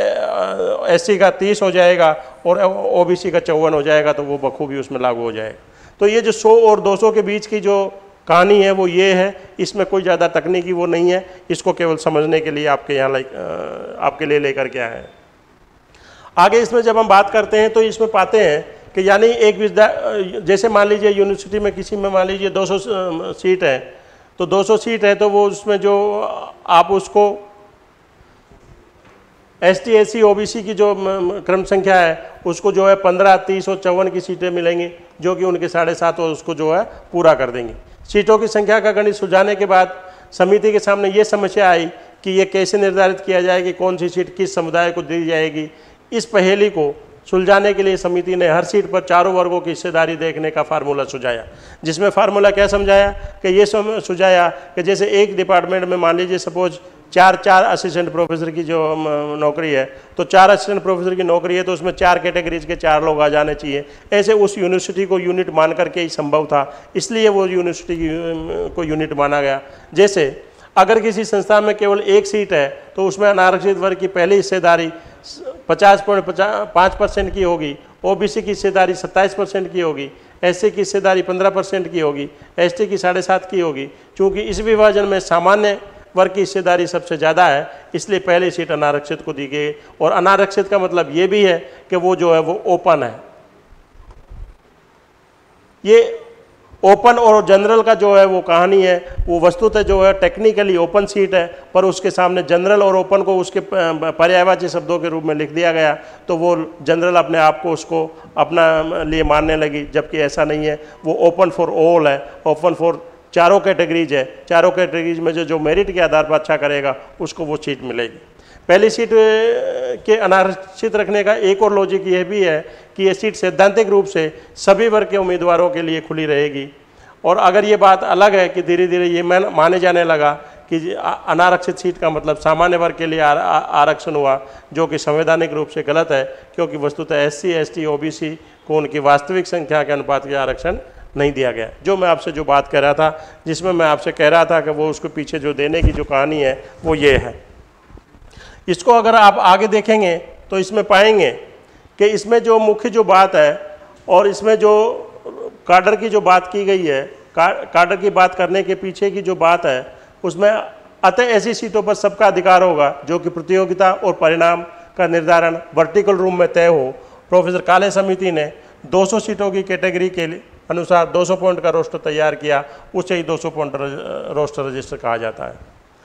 एससी का तीस हो जाएगा और ओबीसी का चौवन हो जाएगा, तो वो बखूबी उसमें लागू हो जाएगा। तो ये जो सौ और दो सौ के बीच की जो कहानी है वो ये है, इसमें कोई ज़्यादा तकनीकी वो नहीं है, इसको केवल समझने के लिए आपके यहाँ लाइक आपके लिए लेकर के आए हैं। आगे इसमें जब हम बात करते हैं तो इसमें पाते हैं कि यानी एक विद्या जैसे मान लीजिए यूनिवर्सिटी में किसी में मान लीजिए दो सौ सीट है, तो दो सौ सीट है तो वो उसमें जो आप उसको S T S C O B C की जो क्रम संख्या है उसको जो है पंद्रह, तीस और चौवन की सीटें मिलेंगी, जो कि उनके साढ़े सात और उसको जो है पूरा कर देंगी। सीटों की संख्या का गणित सुलझाने के बाद समिति के सामने ये समस्या आई कि ये कैसे निर्धारित किया जाए कि कौन सी सीट किस समुदाय को दी जाएगी। इस पहेली को सुलझाने के लिए समिति ने हर सीट पर चारों वर्गों की हिस्सेदारी देखने का फार्मूला सुझाया, जिसमें फार्मूला क्या समझाया कि ये सुझाया कि जैसे एक डिपार्टमेंट में मान लीजिए सपोज चार चार असिस्टेंट प्रोफेसर की जो नौकरी है, तो चार असिस्टेंट प्रोफेसर की नौकरी है तो उसमें चार कैटेगरीज के चार लोग आ जाने चाहिए। ऐसे उस यूनिवर्सिटी को यूनिट मान करके ही संभव था, इसलिए वो यूनिवर्सिटी को यूनिट माना गया। जैसे अगर किसी संस्था में केवल एक सीट है तो उसमें अनारक्षित वर्ग की पहली हिस्सेदारी पचास पॉइंट पाँच परसेंट की होगी, ओबीसी की हिस्सेदारी सत्ताईस परसेंट की होगी, एससी की हिस्सेदारी पंद्रह परसेंट की होगी, एसटी की साढ़े सात की होगी। चूँकि इस विभाजन में सामान्य वर्ग की हिस्सेदारी सबसे ज़्यादा है, इसलिए पहली सीट अनारक्षित को दी गई। और अनारक्षित का मतलब ये भी है कि वो जो है वो ओपन है। ये ओपन और जनरल का जो है वो कहानी है, वो वस्तुतः जो है टेक्निकली ओपन सीट है, पर उसके सामने जनरल और ओपन को उसके पर्यायवाची शब्दों के रूप में लिख दिया गया, तो वो जनरल अपने आप को उसको अपना लिए मानने लगी, जबकि ऐसा नहीं है। वो ओपन फॉर ऑल है, ओपन फॉर चारों कैटेगरीज है। चारों कैटेगरीज में जो जो मेरिट के आधार पर अच्छा करेगा उसको वो सीट मिलेगी। पहली सीट के अनारक्षित रखने का एक और लॉजिक ये भी है कि ये सीट सैद्धांतिक रूप से सभी वर्ग के उम्मीदवारों के लिए खुली रहेगी। और अगर ये बात अलग है कि धीरे धीरे ये माने जाने लगा कि अनारक्षित सीट का मतलब सामान्य वर्ग के लिए आरक्षण हुआ, जो कि संवैधानिक रूप से गलत है, क्योंकि वस्तुतः S C S T O B C को उनकी वास्तविक संख्या के अनुपात के आरक्षण नहीं दिया गया। जो मैं आपसे जो बात कर रहा था, जिसमें मैं आपसे कह रहा था कि वो उसको पीछे जो देने की जो कहानी है वो ये है। इसको अगर आप आगे देखेंगे तो इसमें पाएंगे कि इसमें जो मुख्य जो बात है और इसमें जो काडर की जो बात की गई है, का, काडर की बात करने के पीछे की जो बात है, उसमें अतः ऐसी सीटों पर सबका अधिकार होगा जो कि प्रतियोगिता और परिणाम का निर्धारण वर्टिकल रूम में तय हो। प्रोफेसर काले समिति ने दो सौ सीटों की कैटेगरी के अनुसार दो सौ पॉइंट का रोस्टर तैयार किया, उसे ही दो सौ पॉइंट रोस्टर रजिस्टर कहा जाता है।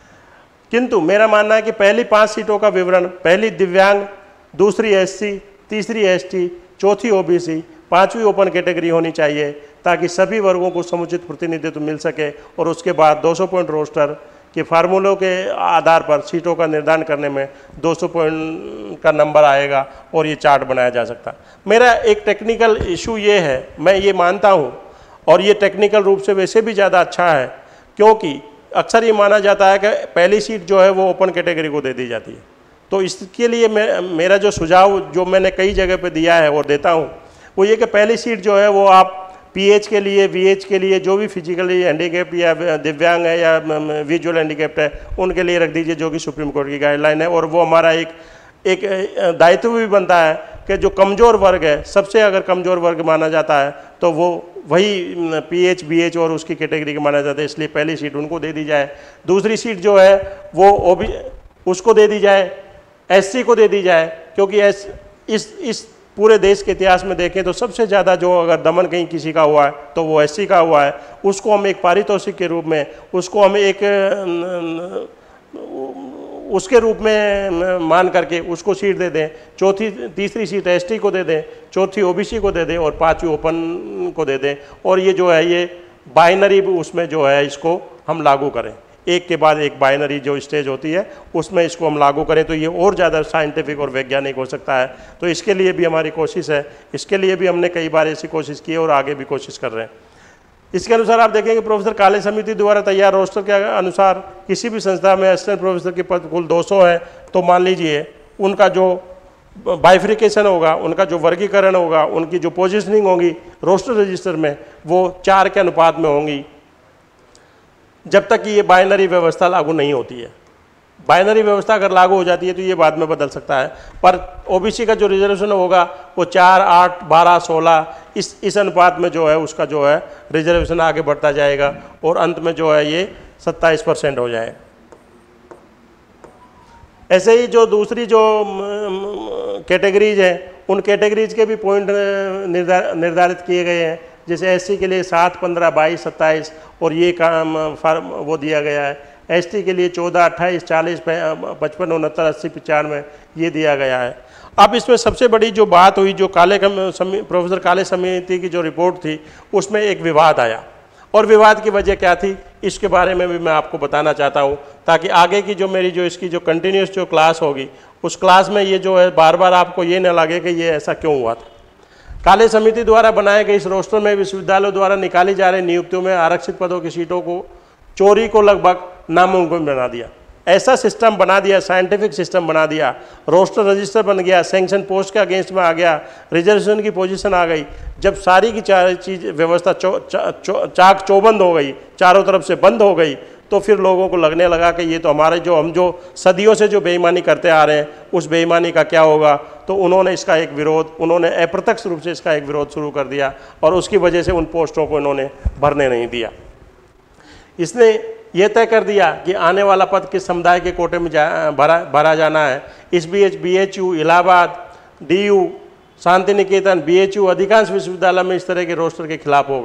किंतु मेरा मानना है कि पहली पांच सीटों का विवरण, पहली दिव्यांग, दूसरी एससी, तीसरी एसटी, चौथी ओबीसी, पांचवी ओपन कैटेगरी होनी चाहिए, ताकि सभी वर्गों को समुचित प्रतिनिधित्व मिल सके। और उसके बाद दो सौ पॉइंट रोस्टर के फार्मूलों के आधार पर सीटों का निर्धारण करने में दो सौ पॉइंट का नंबर आएगा और ये चार्ट बनाया जा सकता। मेरा एक टेक्निकल इशू ये है, मैं ये मानता हूँ, और ये टेक्निकल रूप से वैसे भी ज़्यादा अच्छा है, क्योंकि अक्सर ये माना जाता है कि पहली सीट जो है वो ओपन कैटेगरी को दे दी जाती है। तो इसके लिए मैं मेरा जो सुझाव जो मैंने कई जगह पे दिया है और देता हूँ वो ये कि पहली सीट जो है वो आप पीएच के लिए, वीएच के लिए, जो भी फिजिकली हैंडीकैप या दिव्यांग है या विजुअल हैंडीकैप्ड है उनके लिए रख दीजिए, जो कि सुप्रीम कोर्ट की गाइडलाइन है। और वो हमारा एक एक दायित्व भी बनता है कि जो कमज़ोर वर्ग है, सबसे अगर कमज़ोर वर्ग माना जाता है तो वो वही पीएच, बीएच और उसकी कैटेगरी के माना जाता है, इसलिए पहली सीट उनको दे दी जाए। दूसरी सीट जो है वो ओबी उसको दे दी जाए, एससी को दे दी जाए, क्योंकि एस इस इस पूरे देश के इतिहास में देखें तो सबसे ज़्यादा जो अगर दमन कहीं किसी का हुआ है तो वो एससी का हुआ है। उसको हम एक पारितोषिक के रूप में, उसको हम एक उसके रूप में मान करके उसको सीट दे दें। चौथी तीसरी सीट एसटी को दे दें, चौथी ओबीसी को दे दें और पांचवी ओपन को दे दें। और ये जो है ये बाइनरी उसमें जो है इसको हम लागू करें, एक के बाद एक बाइनरी जो स्टेज होती है उसमें इसको हम लागू करें, तो ये और ज़्यादा साइंटिफिक और वैज्ञानिक हो सकता है। तो इसके लिए भी हमारी कोशिश है, इसके लिए भी हमने कई बार ऐसी कोशिश की और आगे भी कोशिश कर रहे हैं। इसके अनुसार आप देखेंगे प्रोफेसर काले समिति द्वारा तैयार रोस्टर के अनुसार किसी भी संस्था में असिस्टेंट प्रोफेसर के पद कुल दो सौ है, तो मान लीजिए उनका जो बाइफिकेशन होगा, उनका जो वर्गीकरण होगा, उनकी जो पोजीशनिंग होगी रोस्टर रजिस्टर में वो चार के अनुपात में होंगी, जब तक कि ये बाइनरी व्यवस्था लागू नहीं होती है। बाइनरी व्यवस्था अगर लागू हो जाती है तो ये बाद में बदल सकता है, पर ओबीसी का जो रिजर्वेशन होगा वो चार, आठ, बारह, सोलह इस इस अनुपात में जो है उसका जो है रिजर्वेशन आगे बढ़ता जाएगा और अंत में जो है ये सत्ताईस परसेंट हो जाए। ऐसे ही जो दूसरी जो कैटेगरीज हैं उन कैटेगरीज के भी पॉइंट निर्धार निर्धारित किए गए हैं। जैसे एससी के लिए सात, पंद्रह, बाईस, सत्ताईस और ये काम फार्म वो दिया गया है। एसटी के लिए चौदह, अट्ठाईस, चालीस, पचपन, उनहत्तर, अस्सी, पचानवे ये दिया गया है। अब इसमें सबसे बड़ी जो बात हुई, जो काले प्रोफेसर काले समिति की जो रिपोर्ट थी उसमें एक विवाद आया, और विवाद की वजह क्या थी इसके बारे में भी मैं आपको बताना चाहता हूँ, ताकि आगे की जो मेरी जो इसकी जो कंटिन्यूस जो क्लास होगी उस क्लास में ये जो है बार बार आपको ये न लगे कि ये ऐसा क्यों हुआ था। काले समिति द्वारा बनाए गए इस रोस्टर में विश्वविद्यालयों द्वारा निकाली जा रही नियुक्तियों में आरक्षित पदों की सीटों को चोरी को लगभग नामुमकिन बना दिया। ऐसा सिस्टम बना दिया, साइंटिफिक सिस्टम बना दिया, रोस्टर रजिस्टर बन गया, सैंक्शन पोस्ट के अगेंस्ट में आ गया, रिजर्वेशन की पोजीशन आ गई। जब सारी की चार चीज व्यवस्था चौ, चा, चौ, चाक चौबंद हो गई, चारों तरफ से बंद हो गई, तो फिर लोगों को लगने लगा कि ये तो हमारे जो हम जो सदियों से जो बेईमानी करते आ रहे हैं उस बेईमानी का क्या होगा। तो उन्होंने इसका एक विरोध, उन्होंने अप्रत्यक्ष रूप से इसका एक विरोध शुरू कर दिया और उसकी वजह से उन पोस्टों को इन्होंने भरने नहीं दिया। इसने यह तय कर दिया कि आने वाला पद किस समुदाय के कोटे में जा भरा भरा जाना है। इस B H B H U, Allahabad, D U, Shantiniketan, B H U अधिकांश विश्वविद्यालय में इस तरह के रोस्टर के खिलाफ हो गए।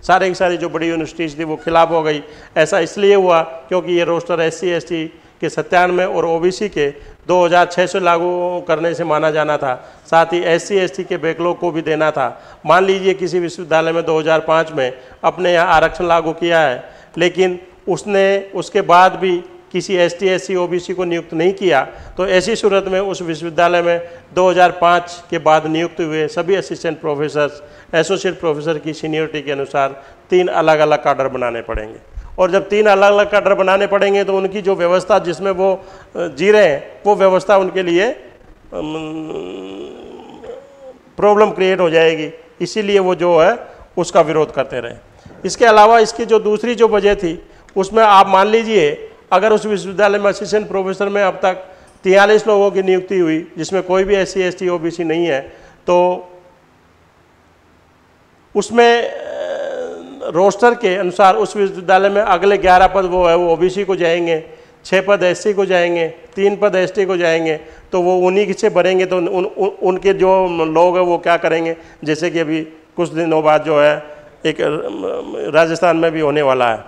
सारे की सारी जो बड़ी यूनिवर्सिटीज़ थी वो खिलाफ हो गई। ऐसा इसलिए हुआ क्योंकि ये roster S C S T के सत्तानवे और ओ बी सी के दो हज़ार छह सौ लागू करने से माना जाना था। साथ ही एस सी एस टी के बैकलॉग को भी देना था। मान लीजिए किसी विश्वविद्यालय में दो हज़ार पाँच में अपने यहाँ आरक्षण लागू किया है, लेकिन उसने उसके बाद भी किसी S T S C O B C को नियुक्त नहीं किया, तो ऐसी सूरत में उस विश्वविद्यालय में दो हज़ार पाँच के बाद नियुक्त हुए सभी असिस्टेंट प्रोफेसर, एसोसिएट प्रोफेसर की सीनियरिटी के अनुसार तीन अलग अलग काडर बनाने पड़ेंगे। और जब तीन अलग अलग काडर बनाने पड़ेंगे तो उनकी जो व्यवस्था जिसमें वो जी रहे हैं वो व्यवस्था उनके लिए प्रॉब्लम क्रिएट हो जाएगी, इसीलिए वो जो है उसका विरोध करते रहे। इसके अलावा इसकी जो दूसरी जो वजह थी उसमें आप मान लीजिए अगर उस विश्वविद्यालय में असिस्टेंट प्रोफेसर में अब तक तियालीस लोगों की नियुक्ति हुई जिसमें कोई भी S C S T O B C नहीं है, तो उसमें रोस्टर के अनुसार उस विश्वविद्यालय में अगले ग्यारह पद वो है वो ओ बी सी को जाएंगे, छः पद एस सी को जाएंगे, तीन पद एस टी को जाएंगे, तो वो उन्हीं से भरेंगे। तो उन, उन, उनके जो लोग हैं वो क्या करेंगे, जैसे कि अभी कुछ दिनों बाद जो है एक राजस्थान में भी होने वाला है।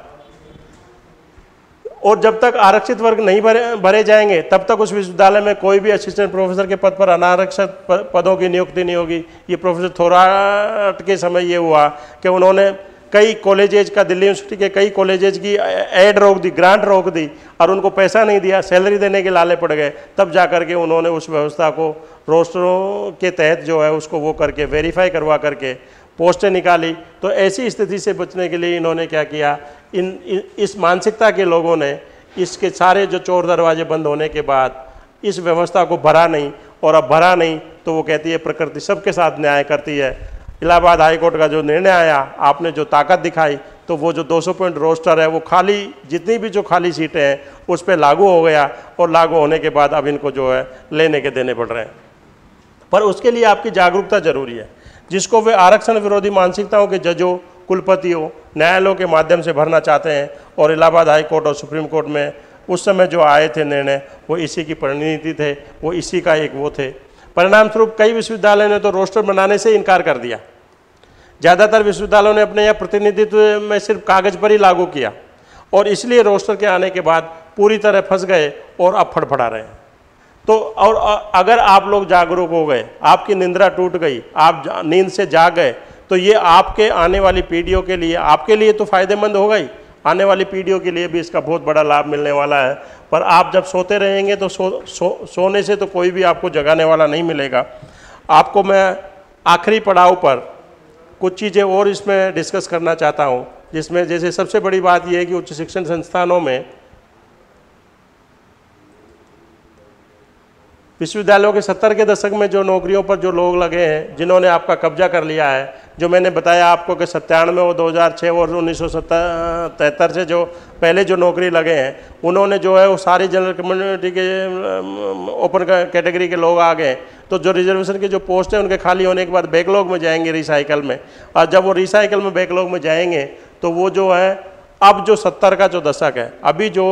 और जब तक आरक्षित वर्ग नहीं भरे भरे जाएंगे तब तक उस विश्वविद्यालय में कोई भी असिस्टेंट प्रोफेसर के पद पर अनारक्षित पदों की नियुक्ति नहीं होगी। ये प्रोफेसर थोराट के समय ये हुआ कि उन्होंने कई कॉलेजेज का, दिल्ली यूनिवर्सिटी के कई कॉलेजेज की एड रोक दी, ग्रांट रोक दी और उनको पैसा नहीं दिया, सैलरी देने के लाले पड़ गए। तब जा करके उन्होंने उस व्यवस्था को रोस्टरों के तहत जो है उसको वो करके वेरीफाई करवा करके पोस्टें निकाली। तो ऐसी स्थिति से बचने के लिए इन्होंने क्या किया, इन, इन इस मानसिकता के लोगों ने इसके सारे जो चोर दरवाजे बंद होने के बाद इस व्यवस्था को भरा नहीं, और अब भरा नहीं तो वो कहती है प्रकृति सबके साथ न्याय करती है। इलाहाबाद हाई कोर्ट का जो निर्णय आया, आपने जो ताकत दिखाई, तो वो जो दो सौ पॉइंट रोस्टर है वो खाली जितनी भी जो खाली सीटें हैं उस पर लागू हो गया, और लागू होने के बाद अब इनको जो है लेने के देने पड़ रहे हैं। पर उसके लिए आपकी जागरूकता जरूरी है, जिसको वे आरक्षण विरोधी मानसिकताओं के जजों, कुलपतियों, न्यायालयों के माध्यम से भरना चाहते हैं। और इलाहाबाद हाई कोर्ट और सुप्रीम कोर्ट में उस समय जो आए थे निर्णय वो इसी की परिणति थे, वो इसी का एक वो थे। परिणाम स्वरूप कई विश्वविद्यालयों ने तो रोस्टर बनाने से इनकार कर दिया। ज़्यादातर विश्वविद्यालयों ने अपने यहाँ प्रतिनिधित्व में सिर्फ कागज पर ही लागू किया, और इसलिए रोस्टर के आने के बाद पूरी तरह फंस गए और अब फड़फड़ा रहे हैं। तो और अगर आप लोग जागरूक हो गए, आपकी निंद्रा टूट गई, आप नींद से जाग गए, तो ये आपके आने वाली पीढ़ियों के लिए, आपके लिए तो फायदेमंद होगा ही, आने वाली पीढ़ियों के लिए भी इसका बहुत बड़ा लाभ मिलने वाला है। पर आप जब सोते रहेंगे तो सो, सो सोने से तो कोई भी आपको जगाने वाला नहीं मिलेगा। आपको मैं आखिरी पड़ाव पर कुछ चीज़ें और इसमें डिस्कस करना चाहता हूँ, जिसमें जैसे सबसे बड़ी बात यह है कि उच्च शिक्षण संस्थानों में विश्वविद्यालयों के सत्तर के दशक में जो नौकरियों पर जो लोग लगे हैं, जिन्होंने आपका कब्जा कर लिया है, जो मैंने बताया आपको कि सत्तानवे और दो हज़ार छः और उन्नीस सौ तिहत्तर से जो पहले जो नौकरी लगे हैं, उन्होंने जो है वो सारी जनरल कम्युनिटी के ओपन कैटेगरी के लोग आ गए। तो जो रिजर्वेशन के जो पोस्ट हैं उनके खाली होने के बाद बैकलॉग में जाएंगे रिसाइकल में, और जब वो रिसाइकल में बैकलॉग में जाएंगे तो वो जो है अब जो सत्तर का जो दशक है, अभी जो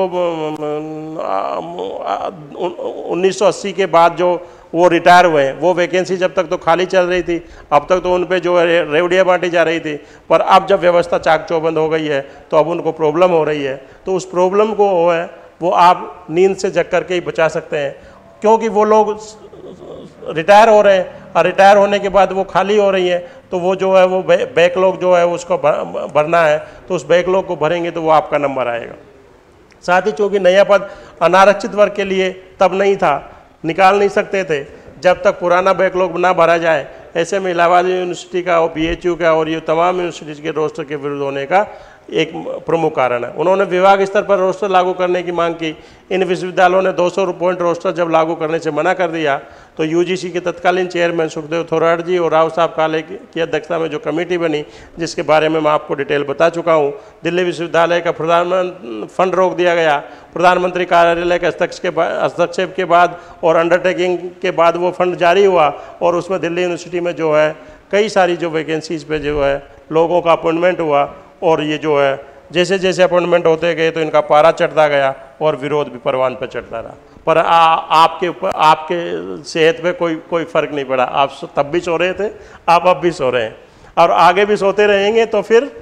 उन्नीस सौ अस्सी के बाद जो वो रिटायर हुए हैं, वो वैकेंसी जब तक तो खाली चल रही थी, अब तक तो उन पे जो है रेवड़ियाँ बांटी जा रही थी। पर अब जब व्यवस्था चाक चौबंद हो गई है तो अब उनको प्रॉब्लम हो रही है। तो उस प्रॉब्लम को वो है वो आप नींद से जग करके ही बचा सकते हैं, क्योंकि वो लोग रिटायर हो रहे हैं और रिटायर होने के बाद वो खाली हो रही है, तो वो जो है वो बैकलॉग जो है उसको भरना है, तो उस बैकलॉग को भरेंगे तो वो आपका नंबर आएगा। साथ ही चूँकि नया पद अनारक्षित वर्ग के लिए तब नहीं था, निकाल नहीं सकते थे जब तक पुराना बैकलॉग ना भरा जाए। ऐसे में इलाहाबाद यूनिवर्सिटी का और बी एच यू का और ये तमाम यूनिवर्सिटीज़ के रोस्टर के विरुद्ध होने का एक प्रमुख कारण है। उन्होंने विभाग स्तर पर रोस्टर लागू करने की मांग की। इन विश्वविद्यालयों ने दो सौ पॉइंट रोस्टर जब लागू करने से मना कर दिया तो यूजीसी के तत्कालीन चेयरमैन सुखदेव थोराट जी और राव साहब काले की अध्यक्षता में जो कमेटी बनी, जिसके बारे में मैं आपको डिटेल बता चुका हूँ, दिल्ली विश्वविद्यालय का प्रधानमंत्री फंड रोक दिया गया। प्रधानमंत्री कार्यालय के हस्तक्षेप के हस्तक्षेप के बाद और अंडरटेकिंग के बाद वो फंड जारी हुआ, और उसमें दिल्ली यूनिवर्सिटी में जो है कई सारी जो वैकेंसीज़ पे जो है लोगों का अपॉइंटमेंट हुआ, और ये जो है जैसे जैसे अपॉइंटमेंट होते गए तो इनका पारा चढ़ता गया और विरोध भी परवान पर चढ़ता रहा। पर आ, आपके ऊपर आपके सेहत पे कोई कोई फ़र्क नहीं पड़ा। आप तब भी सो रहे थे, आप अब भी सो रहे हैं और आगे भी सोते रहेंगे, तो फिर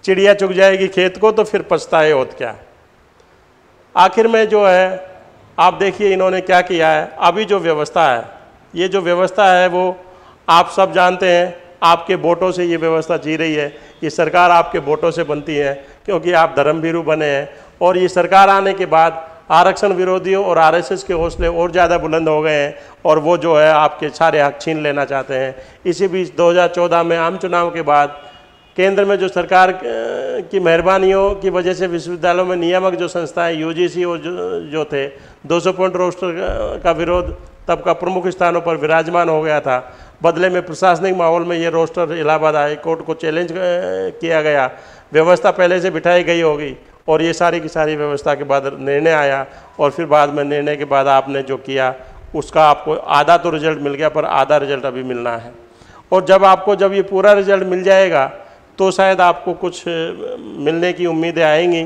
चिड़िया चुग जाएगी खेत को तो फिर पछताए होत क्या। आखिर में जो है आप देखिए इन्होंने क्या किया है। अभी जो व्यवस्था है, ये जो व्यवस्था है वो आप सब जानते हैं, आपके वोटों से ये व्यवस्था जी रही है। ये सरकार आपके वोटों से बनती है क्योंकि आप धर्मभीरू बने हैं। और ये सरकार आने के बाद आरक्षण विरोधियों और आरएसएस के हौसले और ज़्यादा बुलंद हो गए हैं और वो जो है आपके सारे हक छीन लेना चाहते हैं। इसी बीच दो हज़ार चौदह में आम चुनाव के बाद केंद्र में जो सरकार की मेहरबानियों की वजह से विश्वविद्यालयों में नियामक जो संस्थाएं यूजीसी और जो, जो थे दो सौ पॉइंट रोस्टर का विरोध तब का प्रमुख स्थानों पर विराजमान हो गया था। बदले में प्रशासनिक माहौल में ये रोस्टर इलाहाबाद हाई कोर्ट को चैलेंज किया गया। व्यवस्था पहले से बिठाई गई होगी और ये सारी की सारी व्यवस्था के बाद निर्णय आया और फिर बाद में निर्णय के बाद आपने जो किया उसका आपको आधा तो रिजल्ट मिल गया, पर आधा रिजल्ट अभी मिलना है। और जब आपको जब ये पूरा रिजल्ट मिल जाएगा तो शायद आपको कुछ मिलने की उम्मीदें आएंगी।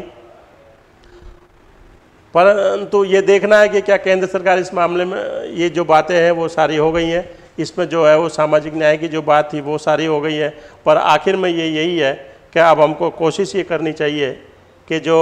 परंतु ये देखना है कि क्या केंद्र सरकार इस मामले में, ये जो बातें हैं वो सारी हो गई हैं, इसमें जो है वो सामाजिक न्याय की जो बात थी वो सारी हो गई है। पर आखिर में ये यही है कि अब हमको कोशिश ये करनी चाहिए कि जो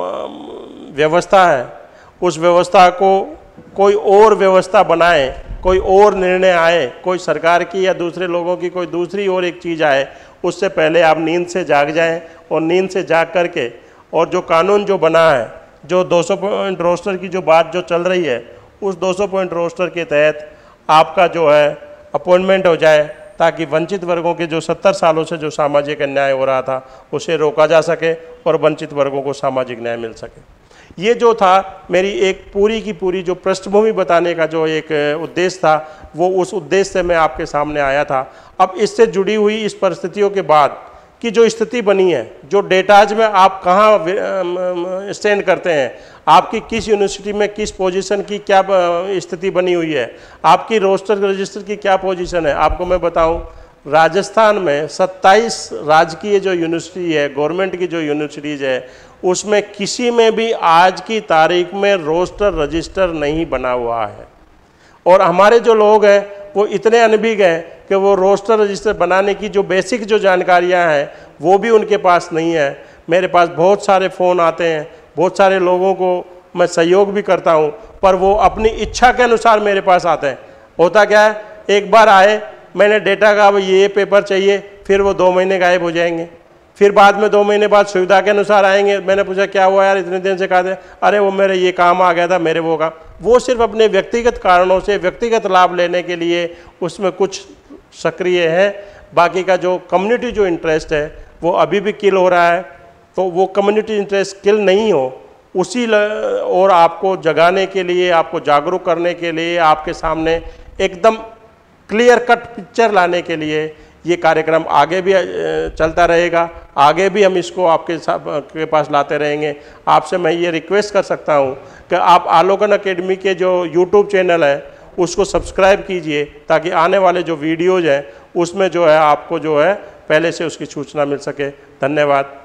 व्यवस्था है उस व्यवस्था को कोई और व्यवस्था बनाए, कोई और निर्णय आए, कोई सरकार की या दूसरे लोगों की कोई दूसरी और एक चीज़ आए, उससे पहले आप नींद से जाग जाएं। और नींद से जाग करके और जो कानून जो बना है, जो दो सौ पॉइंट रोस्टर की जो बात जो चल रही है, उस दो सौ पॉइंट रोस्टर के तहत आपका जो है अपॉइंटमेंट हो जाए ताकि वंचित वर्गों के जो सत्तर सालों से जो सामाजिक अन्याय हो रहा था उसे रोका जा सके और वंचित वर्गों को सामाजिक न्याय मिल सके। ये जो था मेरी एक पूरी की पूरी जो पृष्ठभूमि बताने का जो एक उद्देश्य था, वो उस उद्देश्य से मैं आपके सामने आया था। अब इससे जुड़ी हुई इस परिस्थितियों के बाद की जो स्थिति बनी है, जो डेटाज में आप कहाँ स्टैंड करते हैं, आपकी किस यूनिवर्सिटी में किस पोजीशन की क्या स्थिति बनी हुई है, आपकी रोस्टर रजिस्टर की क्या पोजीशन है, आपको मैं बताऊं राजस्थान में सत्ताईस राजकीय जो यूनिवर्सिटी है, गवर्नमेंट की जो यूनिवर्सिटीज़ है, उसमें किसी में भी आज की तारीख में रोस्टर रजिस्टर नहीं बना हुआ है। और हमारे जो लोग हैं वो इतने अनभिज्ञ हैं कि वो रोस्टर रजिस्टर बनाने की जो बेसिक जो जानकारियां हैं वो भी उनके पास नहीं है। मेरे पास बहुत सारे फ़ोन आते हैं, बहुत सारे लोगों को मैं सहयोग भी करता हूं, पर वो अपनी इच्छा के अनुसार मेरे पास आते हैं। होता क्या है, एक बार आए, मैंने डेटा का ये पेपर चाहिए, फिर वो दो महीने गायब हो जाएंगे। फिर बाद में दो महीने बाद सुविधा के अनुसार आएंगे। मैंने पूछा क्या हुआ यार, इतने दिन से कहा थे, अरे वो मेरे ये काम आ गया था, मेरे वो काम। वो सिर्फ अपने व्यक्तिगत कारणों से व्यक्तिगत लाभ लेने के लिए उसमें कुछ सक्रिय है। बाकी का जो कम्युनिटी जो इंटरेस्ट है वो अभी भी किल हो रहा है। तो वो कम्युनिटी इंटरेस्ट किल नहीं हो, उसी और आपको जगाने के लिए, आपको जागरूक करने के लिए, आपके सामने एकदम क्लियर कट पिक्चर लाने के लिए ये कार्यक्रम आगे भी चलता रहेगा। आगे भी हम इसको आपके के पास लाते रहेंगे। आपसे मैं ये रिक्वेस्ट कर सकता हूँ कि आप आलोकन एकेडमी के जो यूट्यूब चैनल है उसको सब्सक्राइब कीजिए, ताकि आने वाले जो वीडियोज़ हैं उसमें जो है आपको जो है पहले से उसकी सूचना मिल सके। धन्यवाद।